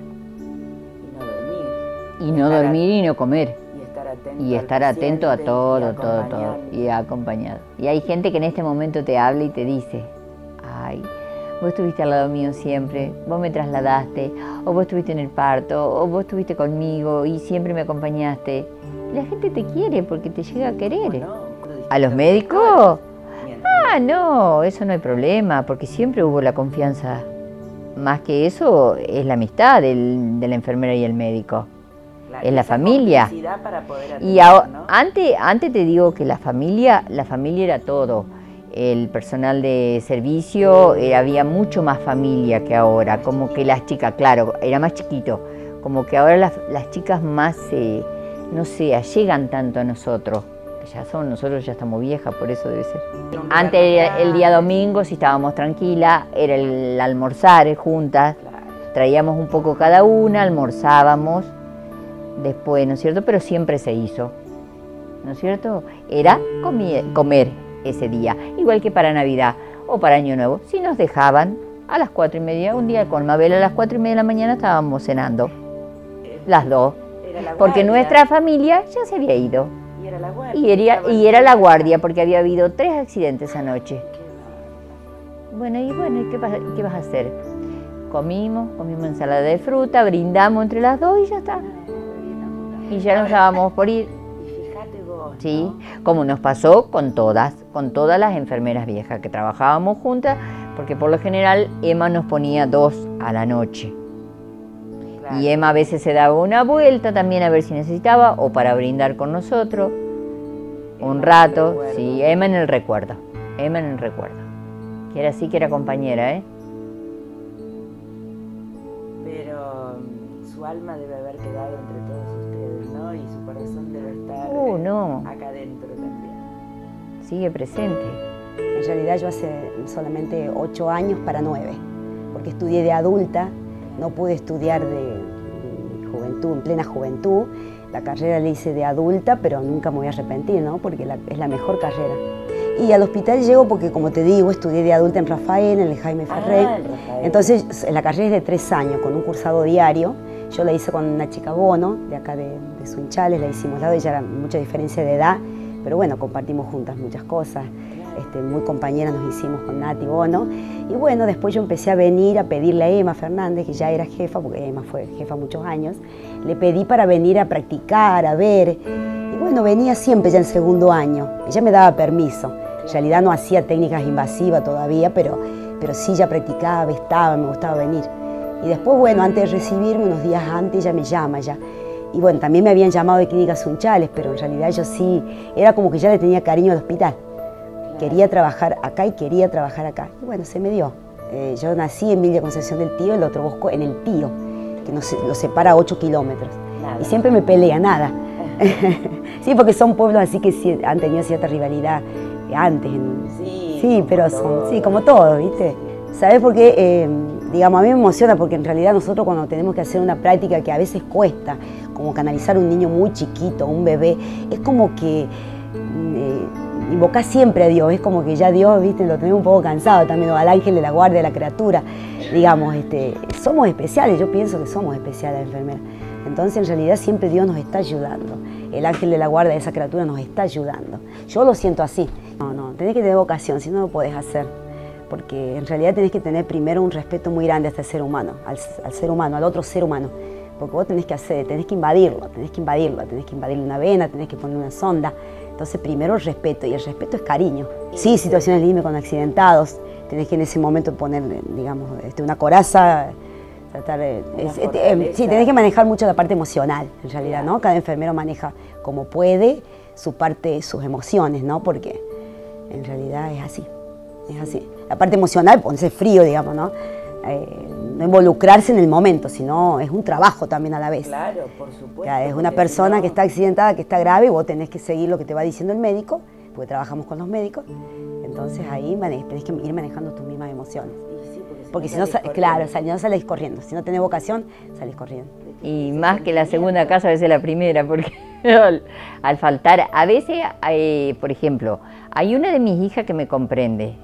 Y no dormir. Y no dormir y no comer. Atento y estar atento a todo, todo, todo, y acompañado. Y hay gente que en este momento te habla y te dice, ay, vos estuviste al lado mío siempre, vos me trasladaste, o vos estuviste en el parto, o vos estuviste conmigo y siempre me acompañaste. Y la gente te quiere porque te llega a querer. No, ¿A los médicos? Ah, no, eso no hay problema, porque siempre hubo la confianza. Más que eso, es la amistad del, de la enfermera y el médico. Es la familia. Para poder atender, y ahora, ¿no? antes, antes te digo que la familia, la familia era todo. El personal de servicio, eh, había mucho más familia que ahora, como que las chicas, claro, era más chiquito, como que ahora las, las chicas más, eh, no sé, allegan tanto a nosotros, que ya son, nosotros ya estamos viejas, por eso debe ser. Antes era el día domingo, si estábamos tranquilas, era el almorzar juntas, traíamos un poco cada una, almorzábamos. Después, ¿no es cierto? Pero siempre se hizo, ¿no es cierto? Era comer, comer ese día, igual que para Navidad o para Año Nuevo. Si nos dejaban a las cuatro y media, un día con Mabel a las cuatro y media de la mañana estábamos cenando, las dos, porque nuestra familia ya se había ido. Y era la guardia. Y era, y era la guardia, porque había habido tres accidentes anoche. Bueno, y bueno, ¿y qué, vas, qué vas a hacer? Comimos, comimos ensalada de fruta, brindamos entre las dos y ya está. Y ya nos dábamos por ir. Y fíjate vos, ¿no? Sí, como nos pasó con todas, con todas las enfermeras viejas que trabajábamos juntas, porque por lo general Emma nos ponía dos a la noche. Claro. Y Emma a veces se daba una vuelta también a ver si necesitaba, o para brindar con nosotros, un rato. Sí, Emma en el recuerdo, Emma en el recuerdo. Que era así, que era compañera, ¿eh? Pero su alma debe haber quedado entre todos ustedes, ¿no? Y su corazón debe estar uh, no. acá adentro también. Sigue presente. En realidad yo hace solamente ocho años para nueve, porque estudié de adulta, no pude estudiar de, de juventud, en plena juventud. La carrera la hice de adulta, pero nunca me voy a arrepentir, ¿no? Porque la, es la mejor carrera. Y al hospital llego porque, como te digo, estudié de adulta en Rafael, en el Jaime Ferré. Ah, Entonces, la carrera es de tres años, con un cursado diario. Yo la hice con una chica Bono, de acá de, de Sunchales, la hicimos al lado. Ella era mucha diferencia de edad, pero bueno, compartimos juntas muchas cosas. Este, muy compañeras nos hicimos con Nati Bono. Y bueno, después yo empecé a venir a pedirle a Emma Fernández, que ya era jefa, porque Emma fue jefa muchos años. Le pedí para venir a practicar, a ver. Y bueno, venía siempre ya en segundo año. Ella me daba permiso. En realidad no hacía técnicas invasivas todavía, pero, pero sí ya practicaba, estaba, me gustaba venir. Y después, bueno, antes de recibirme, unos días antes, ella me llama ya. Y bueno, también me habían llamado de Clínica Sunchales, pero en realidad yo sí, era como que ya le tenía cariño al hospital. Quería trabajar acá y quería trabajar acá. Y bueno, se me dio. Eh, yo nací en Villa Concepción del Tío, el otro Bosco en el Tío, que nos, lo separa a ocho kilómetros. Nada. Y siempre me pelea, nada. Sí, porque son pueblos así que sí, han tenido cierta rivalidad antes. En, sí, sí pero todo. son, sí, como todo, ¿viste? ¿Sabes por qué? Eh, digamos, a mí me emociona porque en realidad nosotros cuando tenemos que hacer una práctica que a veces cuesta, como canalizar a un niño muy chiquito, un bebé, es como que eh, invocás siempre a Dios, es como que ya Dios, ¿viste? Lo tenemos un poco cansado también, o al ángel de la guardia de la criatura, digamos, este, somos especiales, yo pienso que somos especiales, enfermeras. Entonces en realidad siempre Dios nos está ayudando, el ángel de la guardia de esa criatura nos está ayudando. Yo lo siento así, no, no, tenés que tener vocación, si no lo podés hacer. Porque en realidad tenés que tener primero un respeto muy grande a este ser humano, al, al ser humano, al otro ser humano. Porque vos tenés que hacer, tenés que invadirlo, tenés que invadirlo, tenés que invadirle una vena, tenés que poner una sonda. Entonces primero el respeto, y el respeto es cariño. Sí, situaciones límite con accidentados, tenés que en ese momento poner, digamos, este, una coraza, tratar de... Es, eh, sí, tenés que manejar mucho la parte emocional, en realidad, ¿no? Cada enfermero maneja como puede su parte, sus emociones, ¿no? Porque en realidad es así. Es así. La parte emocional, ponerse frío, digamos, ¿no? Eh, no involucrarse en el momento, sino es un trabajo también a la vez. Claro, por supuesto. O sea, es una persona si no... que está accidentada, que está grave, y vos tenés que seguir lo que te va diciendo el médico, porque trabajamos con los médicos, entonces ahí tenés que ir manejando tus mismas emociones. Sí, porque, porque si no, si no claro, si no salís corriendo, si no tenés vocación, salís corriendo. Y más que la segunda casa, a veces la primera, porque al, al faltar, a veces, hay, por ejemplo, hay una de mis hijas que me comprende,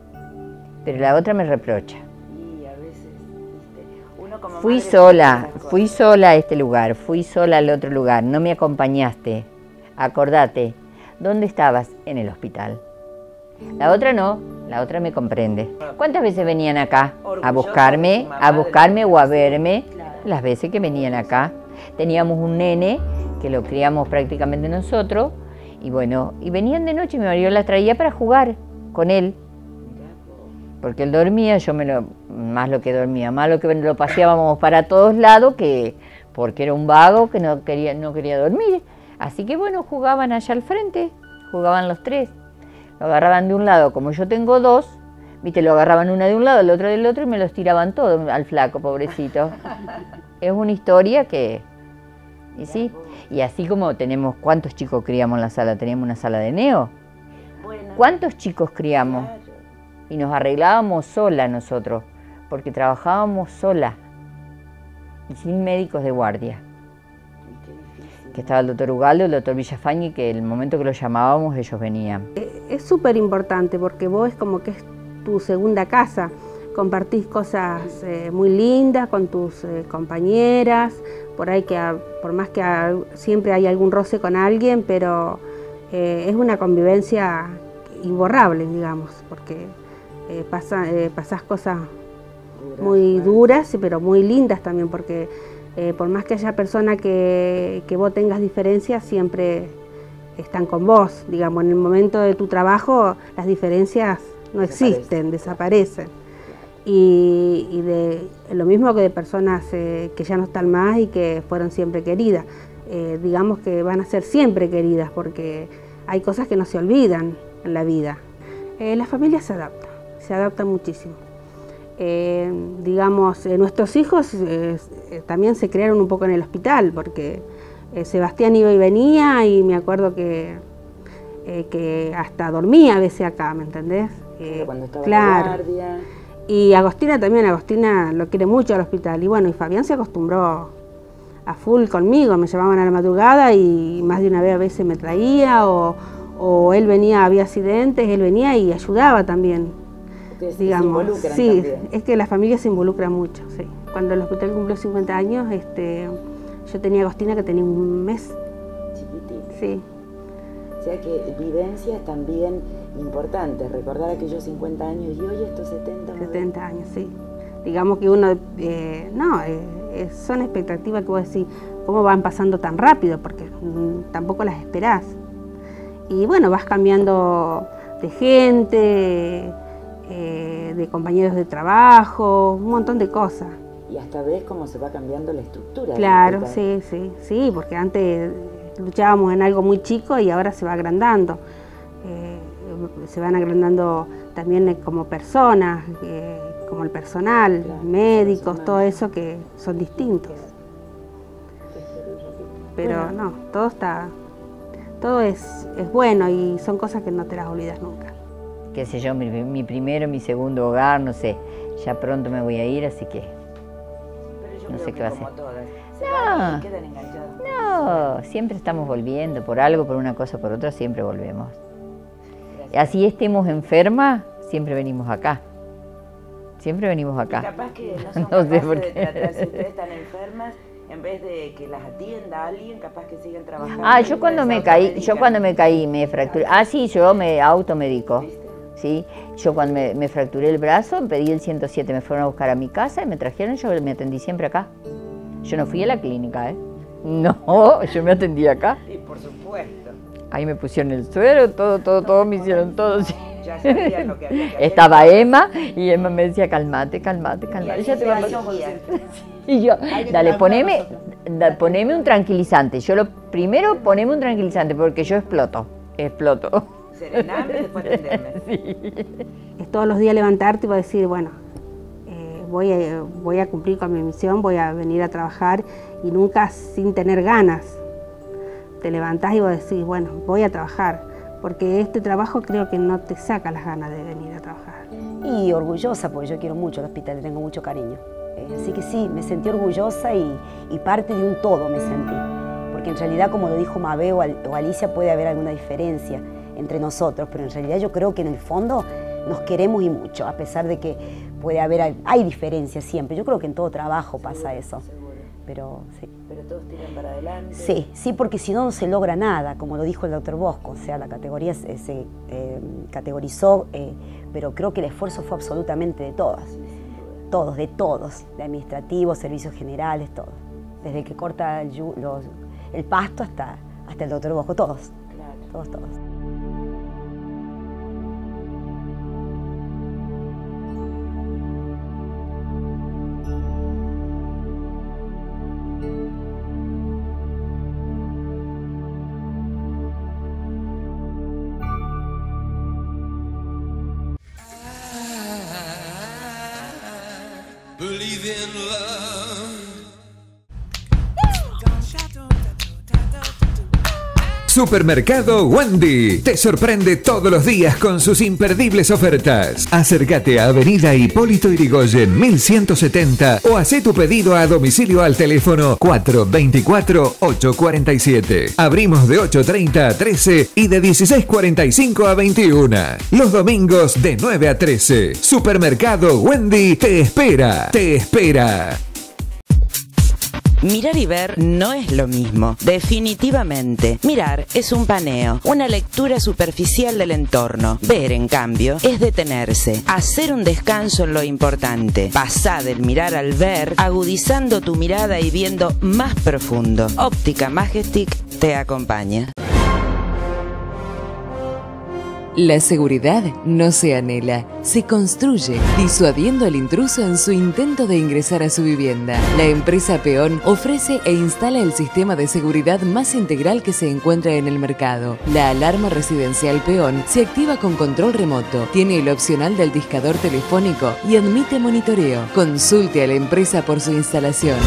pero la otra me reprocha. Y a veces, ¿viste? Uno como fui sola, fui sola a este lugar, fui sola al otro lugar, no me acompañaste. Acordate, ¿dónde estabas? En el hospital. La otra no, la otra me comprende. ¿Cuántas veces venían acá a buscarme, a buscarme o a verme? Las veces que venían acá. Teníamos un nene que lo criamos prácticamente nosotros, y bueno, y venían de noche y mi marido la traía para jugar con él. Porque él dormía, yo me lo, más lo que dormía, más lo que lo paseábamos para todos lados, que porque era un vago que no quería, no quería dormir. Así que bueno, jugaban allá al frente, jugaban los tres. Lo agarraban de un lado, como yo tengo dos, viste, lo agarraban una de un lado, el otro del otro, y me los tiraban todos al flaco, pobrecito. Es una historia que... Y sí, y así como tenemos, ¿cuántos chicos criamos en la sala? Teníamos una sala de neo. ¿Cuántos chicos criamos? Y nos arreglábamos sola nosotros, porque trabajábamos sola y sin médicos de guardia. Que estaba el doctor Ugaldo, el doctor Villafañe, que el momento que los llamábamos ellos venían. Es súper importante porque vos es como que es tu segunda casa, compartís cosas eh, muy lindas con tus eh, compañeras, por ahí que a, por más que a, siempre hay algún roce con alguien, pero eh, es una convivencia imborrable, digamos, porque Eh, pasa, eh, pasás cosas muy duras, pero muy lindas también, porque eh, por más que haya personas que, que vos tengas diferencias, siempre están con vos, digamos, en el momento de tu trabajo las diferencias no existen, desaparecen. Y, y de, lo mismo que de personas eh, que ya no están más y que fueron siempre queridas, eh, digamos que van a ser siempre queridas, porque hay cosas que no se olvidan en la vida. Eh, la familia se adapta. Se adapta muchísimo. Eh, digamos, eh, nuestros hijos eh, eh, también se crearon un poco en el hospital, porque eh, Sebastián iba y venía, y me acuerdo que, eh, que hasta dormía a veces acá, ¿me entendés? Eh, Cuando estaba claro. en guardia. Y Agostina también, Agostina lo quiere mucho al hospital, y bueno, y Fabián se acostumbró a full conmigo, me llamaban a la madrugada y más de una vez a veces me traía, o, o él venía, había accidentes, él venía y ayudaba también. Ustedes digamos, se involucran sí, también. Es que la familia se involucra mucho, sí. Cuando el hospital cumplió cincuenta años, este, yo tenía a Agostina que tenía un mes. Chiquitita. Sí. O sea que vivencias también importantes, recordar aquellos cincuenta años y hoy estos setenta. setenta años, sí. Digamos que uno, eh, no, eh, eh, son expectativas que vos decís, ¿cómo van pasando tan rápido? Porque mm, tampoco las esperás. Y bueno, vas cambiando de gente, Eh, de compañeros de trabajo, un montón de cosas. Y hasta ves cómo se va cambiando la estructura. Claro, sí, sí, sí, porque antes luchábamos en algo muy chico y ahora se va agrandando. Eh, se van agrandando también como personas, eh, como el personal, claro, médicos, todo eso que son distintos. Pero bueno, no, todo está, todo es, es bueno y son cosas que no te las olvidas nunca. Qué sé yo, mi, mi primero, mi segundo hogar, no sé, ya pronto me voy a ir, así que no sé qué va a hacer. No, quedan enganchados. No, siempre estamos volviendo, por algo, por una cosa, por otra, siempre volvemos. Así estemos enfermas, siempre venimos acá. Siempre venimos acá. Y capaz que no son no capaces sé por de qué. tratar, si ustedes están enfermas, en vez de que las atienda alguien, capaz que siguen trabajando. Ah, yo cuando me caí, yo cuando me caí me fracturé. Ah, sí, yo me automedico. Sí, yo cuando me, me fracturé el brazo, pedí el ciento siete, me fueron a buscar a mi casa y me trajeron, yo me atendí siempre acá. Yo no fui a la clínica, ¿eh? No, yo me atendí acá. Y por supuesto. Ahí me pusieron el suero, todo, todo, todo, me hicieron todo. Sí. Ya sabían lo que había que hacer. Estaba Emma y Emma me decía, calmate, calmate, calmate. Ya te va a pasar. Y yo, dale, poneme, da, poneme un tranquilizante. Yo lo primero, poneme un tranquilizante porque yo exploto, exploto. Serename y después atenderme. Sí. Es todos los días levantarte y vas a decir, bueno, eh, voy, a, voy a cumplir con mi misión, voy a venir a trabajar y nunca sin tener ganas. Te levantás y vos decís, bueno, voy a trabajar, porque este trabajo creo que no te saca las ganas de venir a trabajar. Y orgullosa, porque yo quiero mucho el hospital, le tengo mucho cariño. Eh, así que sí, me sentí orgullosa y, y parte de un todo me sentí. Porque en realidad, como lo dijo Mabé o, Al, o Alicia, puede haber alguna diferencia entre nosotros, pero en realidad yo creo que en el fondo nos queremos y mucho, a pesar de que puede haber, hay diferencias siempre. Yo creo que en todo trabajo pasa eso. Pero sí. Pero todos tiran para adelante. Sí, sí, porque si no, no se logra nada, como lo dijo el doctor Bosco. O sea, la categoría se, se eh, categorizó, eh, pero creo que el esfuerzo fue absolutamente de todas. Todos, de todos. De administrativos, servicios generales, todos. Desde que corta el, los, el pasto hasta, hasta el doctor Bosco, todos. Claro. Todos, todos. Believe in love. Supermercado Wendy te sorprende todos los días con sus imperdibles ofertas. Acércate a Avenida Hipólito Yrigoyen mil ciento setenta o hacé tu pedido a domicilio al teléfono cuatro veinticuatro, ocho cuarenta y siete. Abrimos de ocho treinta a trece y de dieciséis cuarenta y cinco a veintiuna. Los domingos de nueve a trece. Supermercado Wendy te espera, te espera. Mirar y ver no es lo mismo, definitivamente. Mirar es un paneo, una lectura superficial del entorno. Ver, en cambio, es detenerse, hacer un descanso en lo importante. Pasá del mirar al ver, agudizando tu mirada y viendo más profundo. Óptica Majestic te acompaña. La seguridad no se anhela, se construye, disuadiendo al intruso en su intento de ingresar a su vivienda. La empresa Peón ofrece e instala el sistema de seguridad más integral que se encuentra en el mercado. La alarma residencial Peón se activa con control remoto, tiene el opcional del discador telefónico y admite monitoreo. Consulte a la empresa por su instalación.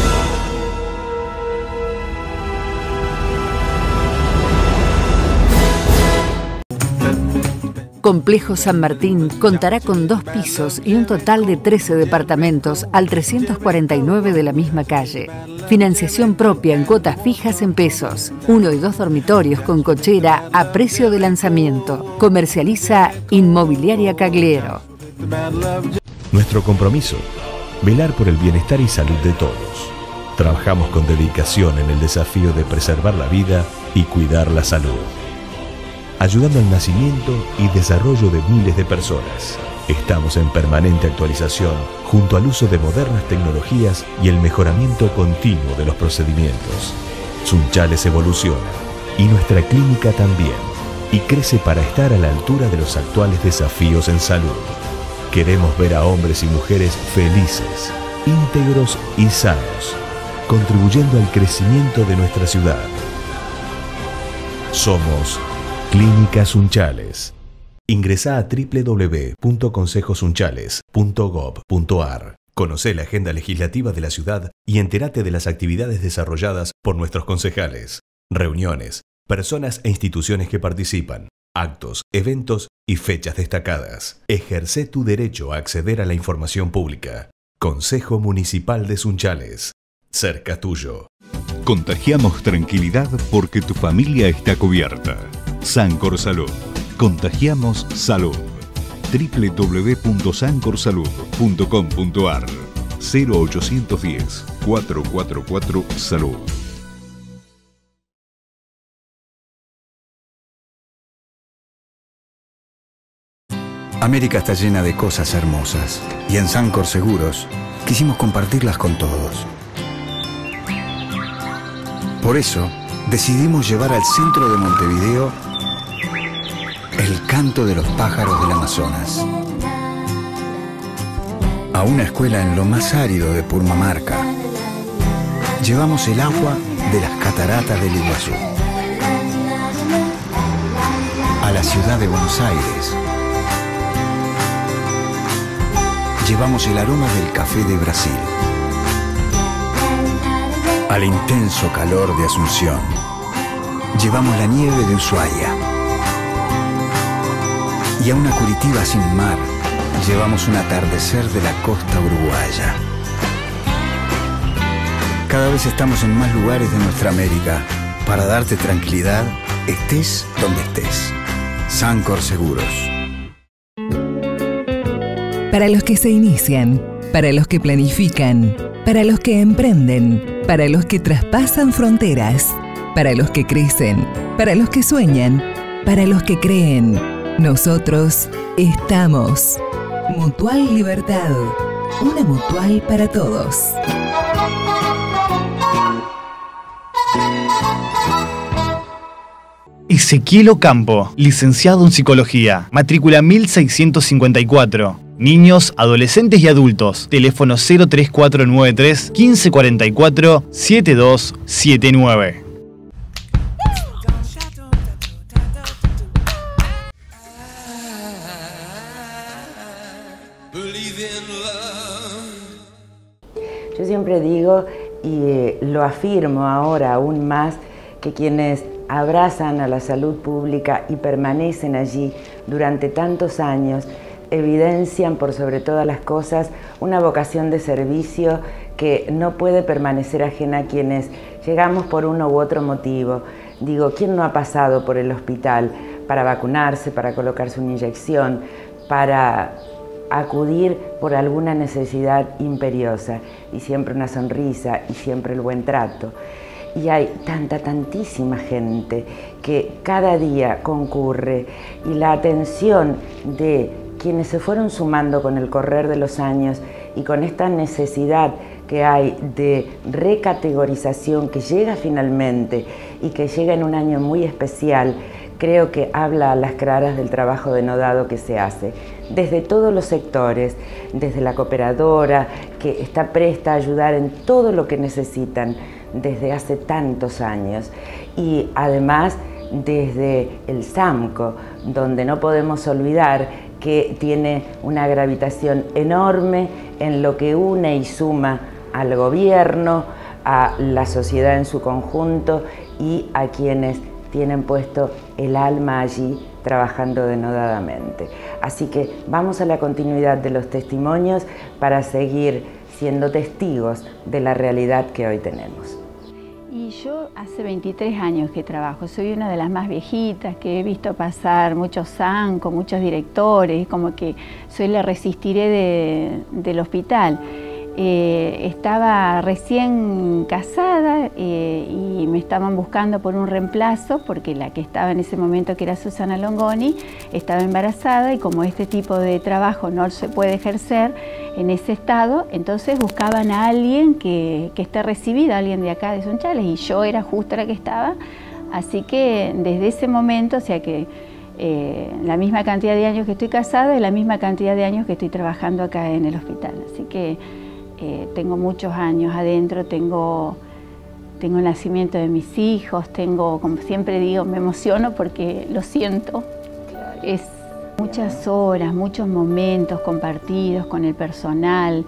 Complejo San Martín contará con dos pisos y un total de trece departamentos al trescientos cuarenta y nueve de la misma calle. Financiación propia en cuotas fijas en pesos. Uno y dos dormitorios con cochera a precio de lanzamiento. Comercializa Inmobiliaria Cagliero. Nuestro compromiso, velar por el bienestar y salud de todos. Trabajamos con dedicación en el desafío de preservar la vida y cuidar la salud, ayudando al nacimiento y desarrollo de miles de personas. Estamos en permanente actualización junto al uso de modernas tecnologías y el mejoramiento continuo de los procedimientos. Sunchales evoluciona y nuestra clínica también, y crece para estar a la altura de los actuales desafíos en salud. Queremos ver a hombres y mujeres felices, íntegros y sanos, contribuyendo al crecimiento de nuestra ciudad. Somos Clínica Sunchales. Ingresá a doble u doble u doble u punto consejo sunchales punto gob punto ar. Conocé la agenda legislativa de la ciudad y entérate de las actividades desarrolladas por nuestros concejales, reuniones, personas e instituciones que participan, actos, eventos y fechas destacadas. Ejerce tu derecho a acceder a la información pública. Consejo Municipal de Sunchales. Cerca tuyo. Contagiamos tranquilidad porque tu familia está cubierta. Sancor Salud. Contagiamos salud. doble u doble u doble u punto sancor salud punto com punto a r cero ochocientos diez, cuatrocientos cuarenta y cuatro Salud. América está llena de cosas hermosas y en Sancor Seguros quisimos compartirlas con todos. Por eso decidimos llevar al centro de Montevideo el canto de los pájaros del Amazonas, a una escuela en lo más árido de Purmamarca. Llevamos el agua de las cataratas del Iguazú a la ciudad de Buenos Aires. Llevamos el aroma del café de Brasil al intenso calor de Asunción. Llevamos la nieve de Ushuaia. Y a una Curitiba sin mar, llevamos un atardecer de la costa uruguaya. Cada vez estamos en más lugares de nuestra América para darte tranquilidad, estés donde estés. Sancor Seguros. Para los que se inician, para los que planifican, para los que emprenden, para los que traspasan fronteras, para los que crecen, para los que sueñan, para los que creen. Nosotros estamos. Mutual Libertad. Una mutual para todos. Ezequiel Ocampo, licenciado en Psicología, matrícula mil seiscientos cincuenta y cuatro. Niños, adolescentes y adultos. Teléfono cero tres cuatro nueve tres, quince cuarenta y cuatro, setenta y dos setenta y nueve. Yo siempre digo, y eh, lo afirmo ahora aún más, que quienes abrazan a la salud pública y permanecen allí durante tantos años, evidencian por sobre todas las cosas una vocación de servicio que no puede permanecer ajena a quienes llegamos por uno u otro motivo. Digo, ¿quién no ha pasado por el hospital para vacunarse, para colocarse una inyección, para acudir por alguna necesidad imperiosa? Y siempre una sonrisa y siempre el buen trato. Y hay tanta, tantísima gente que cada día concurre, y la atención de quienes se fueron sumando con el correr de los años y con esta necesidad que hay de recategorización que llega finalmente y que llega en un año muy especial, creo que habla a las claras del trabajo denodado que se hace desde todos los sectores, desde la cooperadora que está presta a ayudar en todo lo que necesitan desde hace tantos años, y además desde el SAMCO, donde no podemos olvidar que tiene una gravitación enorme en lo que une y suma al gobierno, a la sociedad en su conjunto y a quienes tienen puesto el alma allí trabajando denodadamente. Así que vamos a la continuidad de los testimonios para seguir siendo testigos de la realidad que hoy tenemos. Y yo hace veintitrés años que trabajo, soy una de las más viejitas, que he visto pasar muchos SANCO, muchos directores, como que soy la resistiré de, del hospital. Eh, estaba recién casada eh, y me estaban buscando por un reemplazo porque la que estaba en ese momento, que era Susana Longoni, estaba embarazada, y como este tipo de trabajo no se puede ejercer en ese estado, entonces buscaban a alguien que, que esté recibida, alguien de acá de Sunchales, y yo era justo la que estaba, así que desde ese momento, o sea que eh, la misma cantidad de años que estoy casada y la misma cantidad de años que estoy trabajando acá en el hospital, así que Eh, tengo muchos años adentro, tengo, tengo el nacimiento de mis hijos, tengo, como siempre digo, me emociono porque lo siento. Es muchas horas, muchos momentos compartidos con el personal,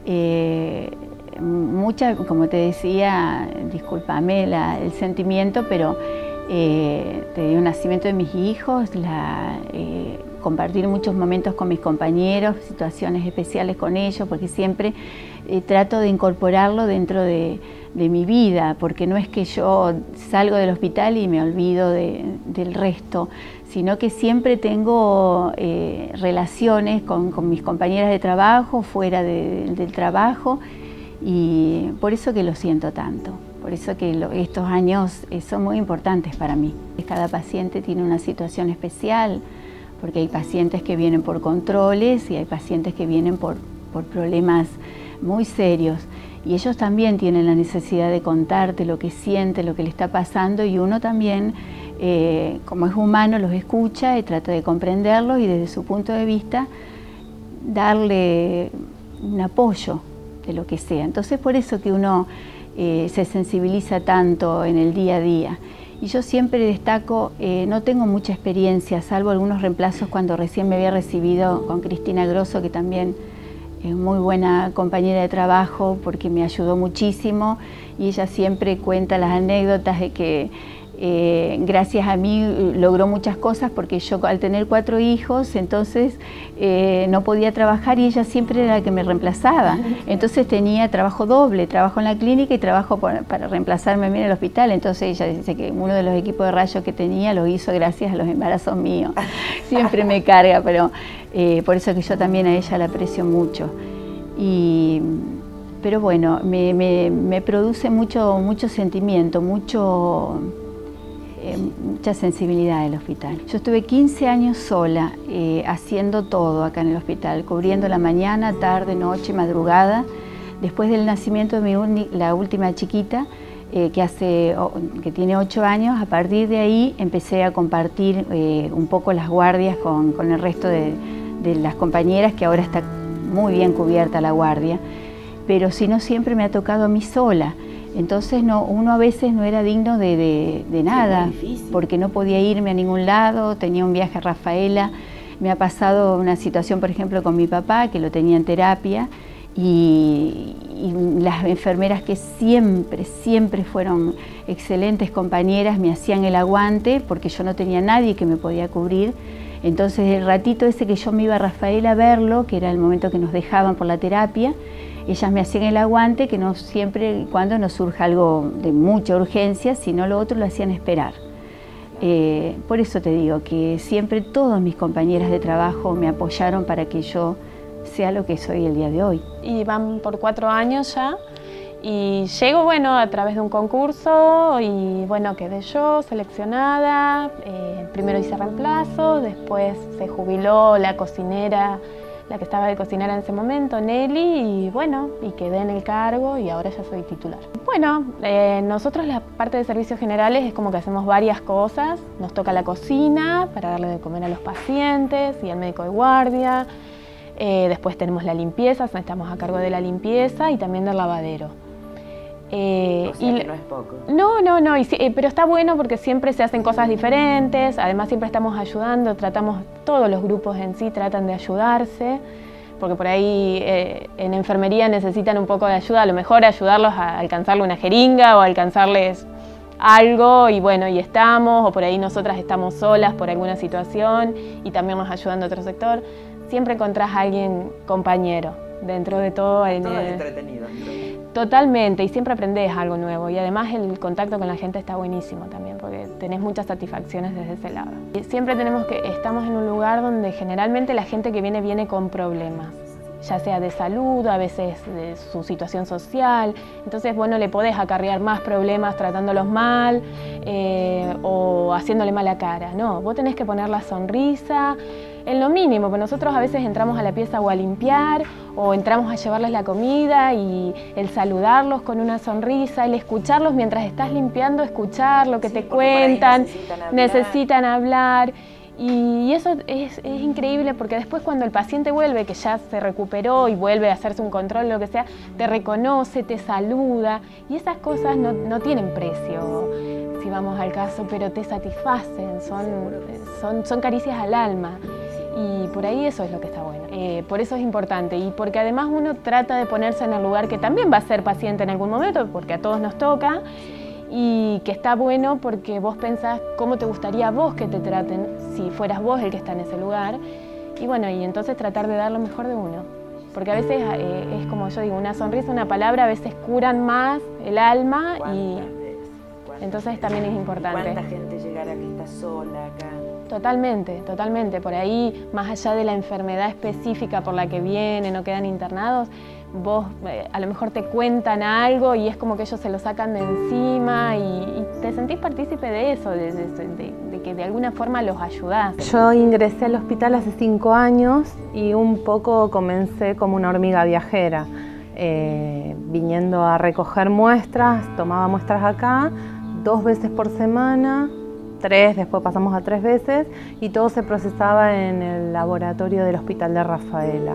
eh, mucha, como te decía, discúlpame la, el sentimiento, pero eh, el nacimiento de mis hijos, la, eh, compartir muchos momentos con mis compañeros, situaciones especiales con ellos, porque siempre eh, trato de incorporarlo dentro de, de mi vida, porque no es que yo salgo del hospital y me olvido de, del resto, sino que siempre tengo eh, relaciones con, con mis compañeras de trabajo, fuera de, del trabajo, y por eso que lo siento tanto. Por eso que lo, estos años eh, son muy importantes para mí. Cada paciente tiene una situación especial, porque hay pacientes que vienen por controles y hay pacientes que vienen por, por problemas muy serios. Y ellos también tienen la necesidad de contarte lo que siente, lo que le está pasando, y uno también, eh, como es humano, los escucha y trata de comprenderlos y desde su punto de vista darle un apoyo de lo que sea. Entonces por eso que uno eh, se sensibiliza tanto en el día a día. Y yo siempre destaco, eh, no tengo mucha experiencia, salvo algunos reemplazos cuando recién me había recibido con Cristina Grosso, que también es muy buena compañera de trabajo porque me ayudó muchísimo, y ella siempre cuenta las anécdotas de que eh, gracias a mí logró muchas cosas, porque yo al tener cuatro hijos, entonces eh, no podía trabajar y ella siempre era la que me reemplazaba. Entonces tenía trabajo doble, trabajo en la clínica y trabajo por, para reemplazarme a mí en el hospital. Entonces ella dice que uno de los equipos de rayos que tenía lo hizo gracias a los embarazos míos. Siempre me carga, pero eh, por eso que yo también a ella la aprecio mucho. Y, pero bueno, me, me, me produce mucho, mucho sentimiento, mucho... Eh, mucha sensibilidad del hospital. Yo estuve quince años sola, eh, haciendo todo acá en el hospital, cubriendo la mañana, tarde, noche, madrugada. Después del nacimiento de mi la última chiquita, eh, que, hace, oh, que tiene ocho años, a partir de ahí empecé a compartir eh, un poco las guardias con, con el resto de, de las compañeras, que ahora está muy bien cubierta la guardia, pero si no, siempre me ha tocado a mí sola. Entonces no, uno a veces no era digno de, de, de nada, porque no podía irme a ningún lado, tenía un viaje a Rafaela. Me ha pasado una situación, por ejemplo, con mi papá, que lo tenía en terapia, y, y las enfermeras, que siempre, siempre fueron excelentes compañeras, me hacían el aguante, porque yo no tenía nadie que me podía cubrir. Entonces el ratito ese que yo me iba a Rafaela a verlo, que era el momento que nos dejaban por la terapia, ellas me hacían el aguante, que no siempre y cuando nos surja algo de mucha urgencia, sino lo otro lo hacían esperar. Eh, por eso te digo que siempre todas mis compañeras de trabajo me apoyaron para que yo sea lo que soy el día de hoy. Y van por cuatro años ya, y llego, bueno, a través de un concurso, y bueno, quedé yo seleccionada. Eh, primero hice reemplazo, después se jubiló la cocinera, la que estaba de cocinera en ese momento, Nelly, y bueno, y quedé en el cargo y ahora ya soy titular. Bueno, eh, nosotros la parte de servicios generales es como que hacemos varias cosas. Nos toca la cocina para darle de comer a los pacientes y al médico de guardia. Eh, después tenemos la limpieza, estamos a cargo de la limpieza y también del lavadero. Eh, o sea, y que no es poco. No, no, no, y, eh, pero está bueno porque siempre se hacen cosas diferentes, además siempre estamos ayudando, tratamos, todos los grupos en sí tratan de ayudarse, porque por ahí eh, en enfermería necesitan un poco de ayuda, a lo mejor ayudarlos a alcanzarle una jeringa o a alcanzarles algo, y bueno, y estamos, o por ahí nosotras estamos solas por alguna situación y también nos ayudan de otro sector. Siempre encontrás a alguien compañero dentro de todo. En todo el... es entretenido. Totalmente, y siempre aprendes algo nuevo, y además el contacto con la gente está buenísimo también, porque tenés muchas satisfacciones desde ese lado. Y siempre tenemos que, estamos en un lugar donde generalmente la gente que viene, viene con problemas, ya sea de salud, a veces de su situación social, entonces bueno, le podés acarrear más problemas tratándolos mal eh, o haciéndole mala cara. No, vos tenés que poner la sonrisa, en lo mínimo, porque nosotros a veces entramos a la pieza o a limpiar, o entramos a llevarles la comida, y el saludarlos con una sonrisa, el escucharlos mientras estás limpiando, escuchar lo que sí, te cuentan, necesitan hablar. necesitan hablar. Y eso es, es increíble, porque después cuando el paciente vuelve, que ya se recuperó y vuelve a hacerse un control, lo que sea, te reconoce, te saluda, y esas cosas no, no tienen precio, si vamos al caso, pero te satisfacen, son, son, son caricias al alma. Y por ahí eso es lo que está bueno. Eh, por eso es importante, y porque además uno trata de ponerse en el lugar que también va a ser paciente en algún momento, porque a todos nos toca, y que está bueno porque vos pensás cómo te gustaría a vos que te traten si fueras vos el que está en ese lugar. Y bueno, y entonces tratar de dar lo mejor de uno. Porque a veces eh, es como yo digo, una sonrisa, una palabra a veces curan más el alma y entonces también es importante. ¿Cuánta gente llegará que está sola acá? Totalmente, totalmente. Por ahí, más allá de la enfermedad específica por la que vienen o quedan internados, vos eh, a lo mejor te cuentan algo y es como que ellos se lo sacan de encima y, y te sentís partícipe de eso, de, de, de, de que de alguna forma los ayudás. Yo ingresé al hospital hace cinco años y un poco comencé como una hormiga viajera, eh, viniendo a recoger muestras, tomaba muestras acá dos veces por semana, tres, después pasamos a tres veces y todo se procesaba en el laboratorio del Hospital de Rafaela.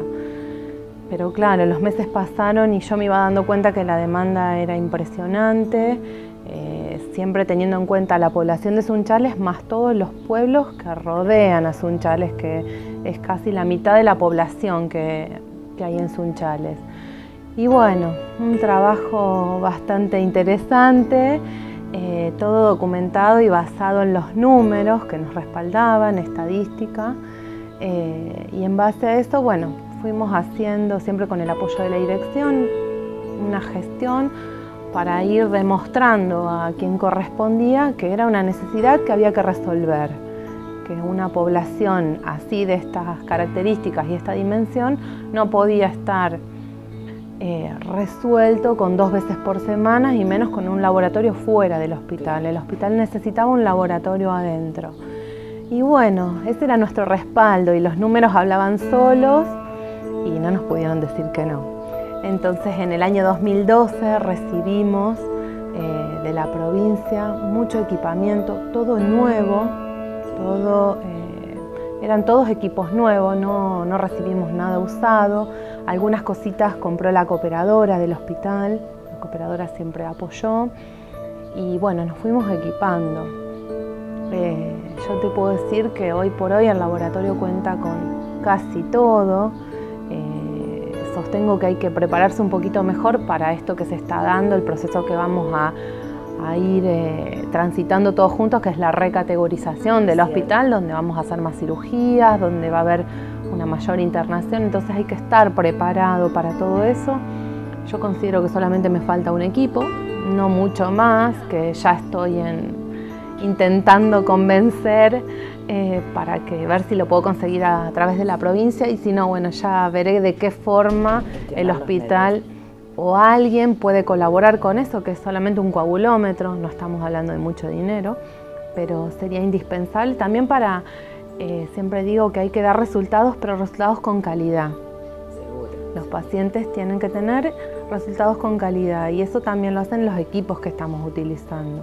Pero claro, los meses pasaron y yo me iba dando cuenta que la demanda era impresionante, eh, siempre teniendo en cuenta la población de Sunchales más todos los pueblos que rodean a Sunchales, que es casi la mitad de la población que, que hay en Sunchales. Y bueno, un trabajo bastante interesante, eh, todo documentado y basado en los números que nos respaldaban, estadística, eh, y en base a eso, bueno, fuimos haciendo, siempre con el apoyo de la dirección, una gestión para ir demostrando a quien correspondía que era una necesidad que había que resolver, que una población así de estas características y esta dimensión no podía estar eh, resuelto con dos veces por semana y menos con un laboratorio fuera del hospital. El hospital necesitaba un laboratorio adentro. Y bueno, ese era nuestro respaldo y los números hablaban solos y no nos pudieron decir que no. Entonces en el año dos mil doce recibimos eh, de la provincia mucho equipamiento, todo nuevo, todo, eh, eran todos equipos nuevos, no, no recibimos nada usado. Algunas cositas compró la cooperadora del hospital, la cooperadora siempre apoyó y bueno, nos fuimos equipando. Eh, yo te puedo decir que hoy por hoy el laboratorio cuenta con casi todo. Eh, sostengo que hay que prepararse un poquito mejor para esto que se está dando, el proceso que vamos a, a ir eh, transitando todos juntos, que es la recategorización del hospital, donde vamos a hacer más cirugías, donde va a haber una mayor internación, entonces hay que estar preparado para todo eso. Yo considero que solamente me falta un equipo, no mucho más, que ya estoy en, intentando convencer eh, para que ver si lo puedo conseguir a, a través de la provincia y si no, bueno, ya veré de qué forma el hospital o alguien puede colaborar con eso, que es solamente un coagulómetro, no estamos hablando de mucho dinero, pero sería indispensable también para, eh, siempre digo que hay que dar resultados, pero resultados con calidad. Seguro. Los pacientes tienen que tener resultados con calidad y eso también lo hacen los equipos que estamos utilizando.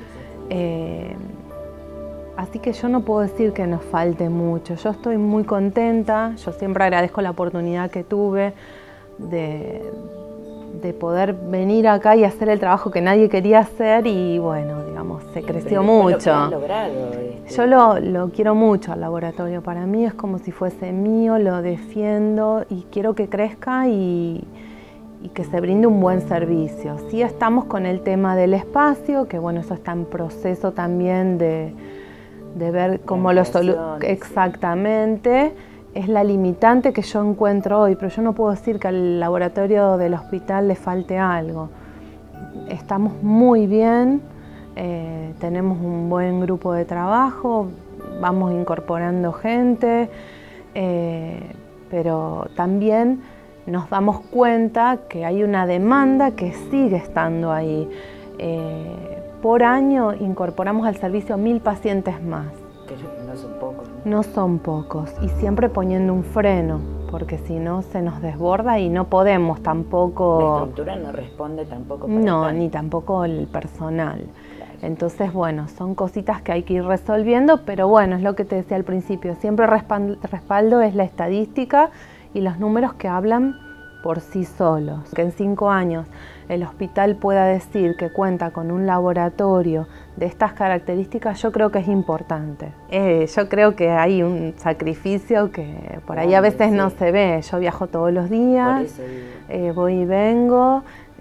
Eh, así que yo no puedo decir que nos falte mucho, yo estoy muy contenta, yo siempre agradezco la oportunidad que tuve de, de poder venir acá y hacer el trabajo que nadie quería hacer y bueno, digamos, se creció mucho. Lo que has logrado, este. Yo lo, lo quiero mucho al laboratorio, para mí es como si fuese mío, lo defiendo y quiero que crezca y y que se brinde un buen servicio. Sí estamos con el tema del espacio, que bueno, eso está en proceso también de, de ver cómo lo solucionamos. Exactamente, es la limitante que yo encuentro hoy, pero yo no puedo decir que al laboratorio del hospital le falte algo. Estamos muy bien, eh, tenemos un buen grupo de trabajo, vamos incorporando gente, eh, pero también nos damos cuenta que hay una demanda que sigue estando ahí. Eh, por año incorporamos al servicio mil pacientes más. Que no son pocos. ¿no? no son pocos y siempre poniendo un freno, porque si no se nos desborda y no podemos tampoco... La estructura no responde tampoco para No, tanto. ni tampoco el personal. Claro. Entonces, bueno, son cositas que hay que ir resolviendo, pero bueno, es lo que te decía al principio, siempre respaldo es la estadística y los números que hablan por sí solos. Que en cinco años el hospital pueda decir que cuenta con un laboratorio de estas características, yo creo que es importante. Eh, yo creo que hay un sacrificio que por ahí a veces no se ve. Yo viajo todos los días, eh, voy y vengo,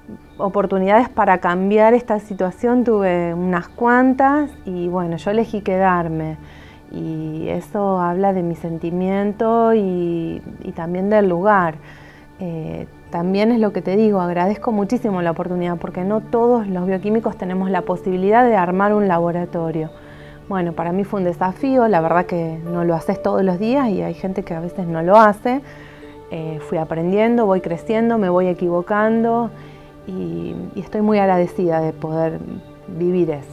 oportunidades para cambiar esta situación tuve unas cuantas y bueno, yo elegí quedarme. Y eso habla de mi sentimiento y, y también del lugar. Eh, también es lo que te digo, agradezco muchísimo la oportunidad porque no todos los bioquímicos tenemos la posibilidad de armar un laboratorio. Bueno, para mí fue un desafío, la verdad que no lo haces todos los días y hay gente que a veces no lo hace. Eh, fui aprendiendo, voy creciendo, me voy equivocando y, y estoy muy agradecida de poder vivir eso.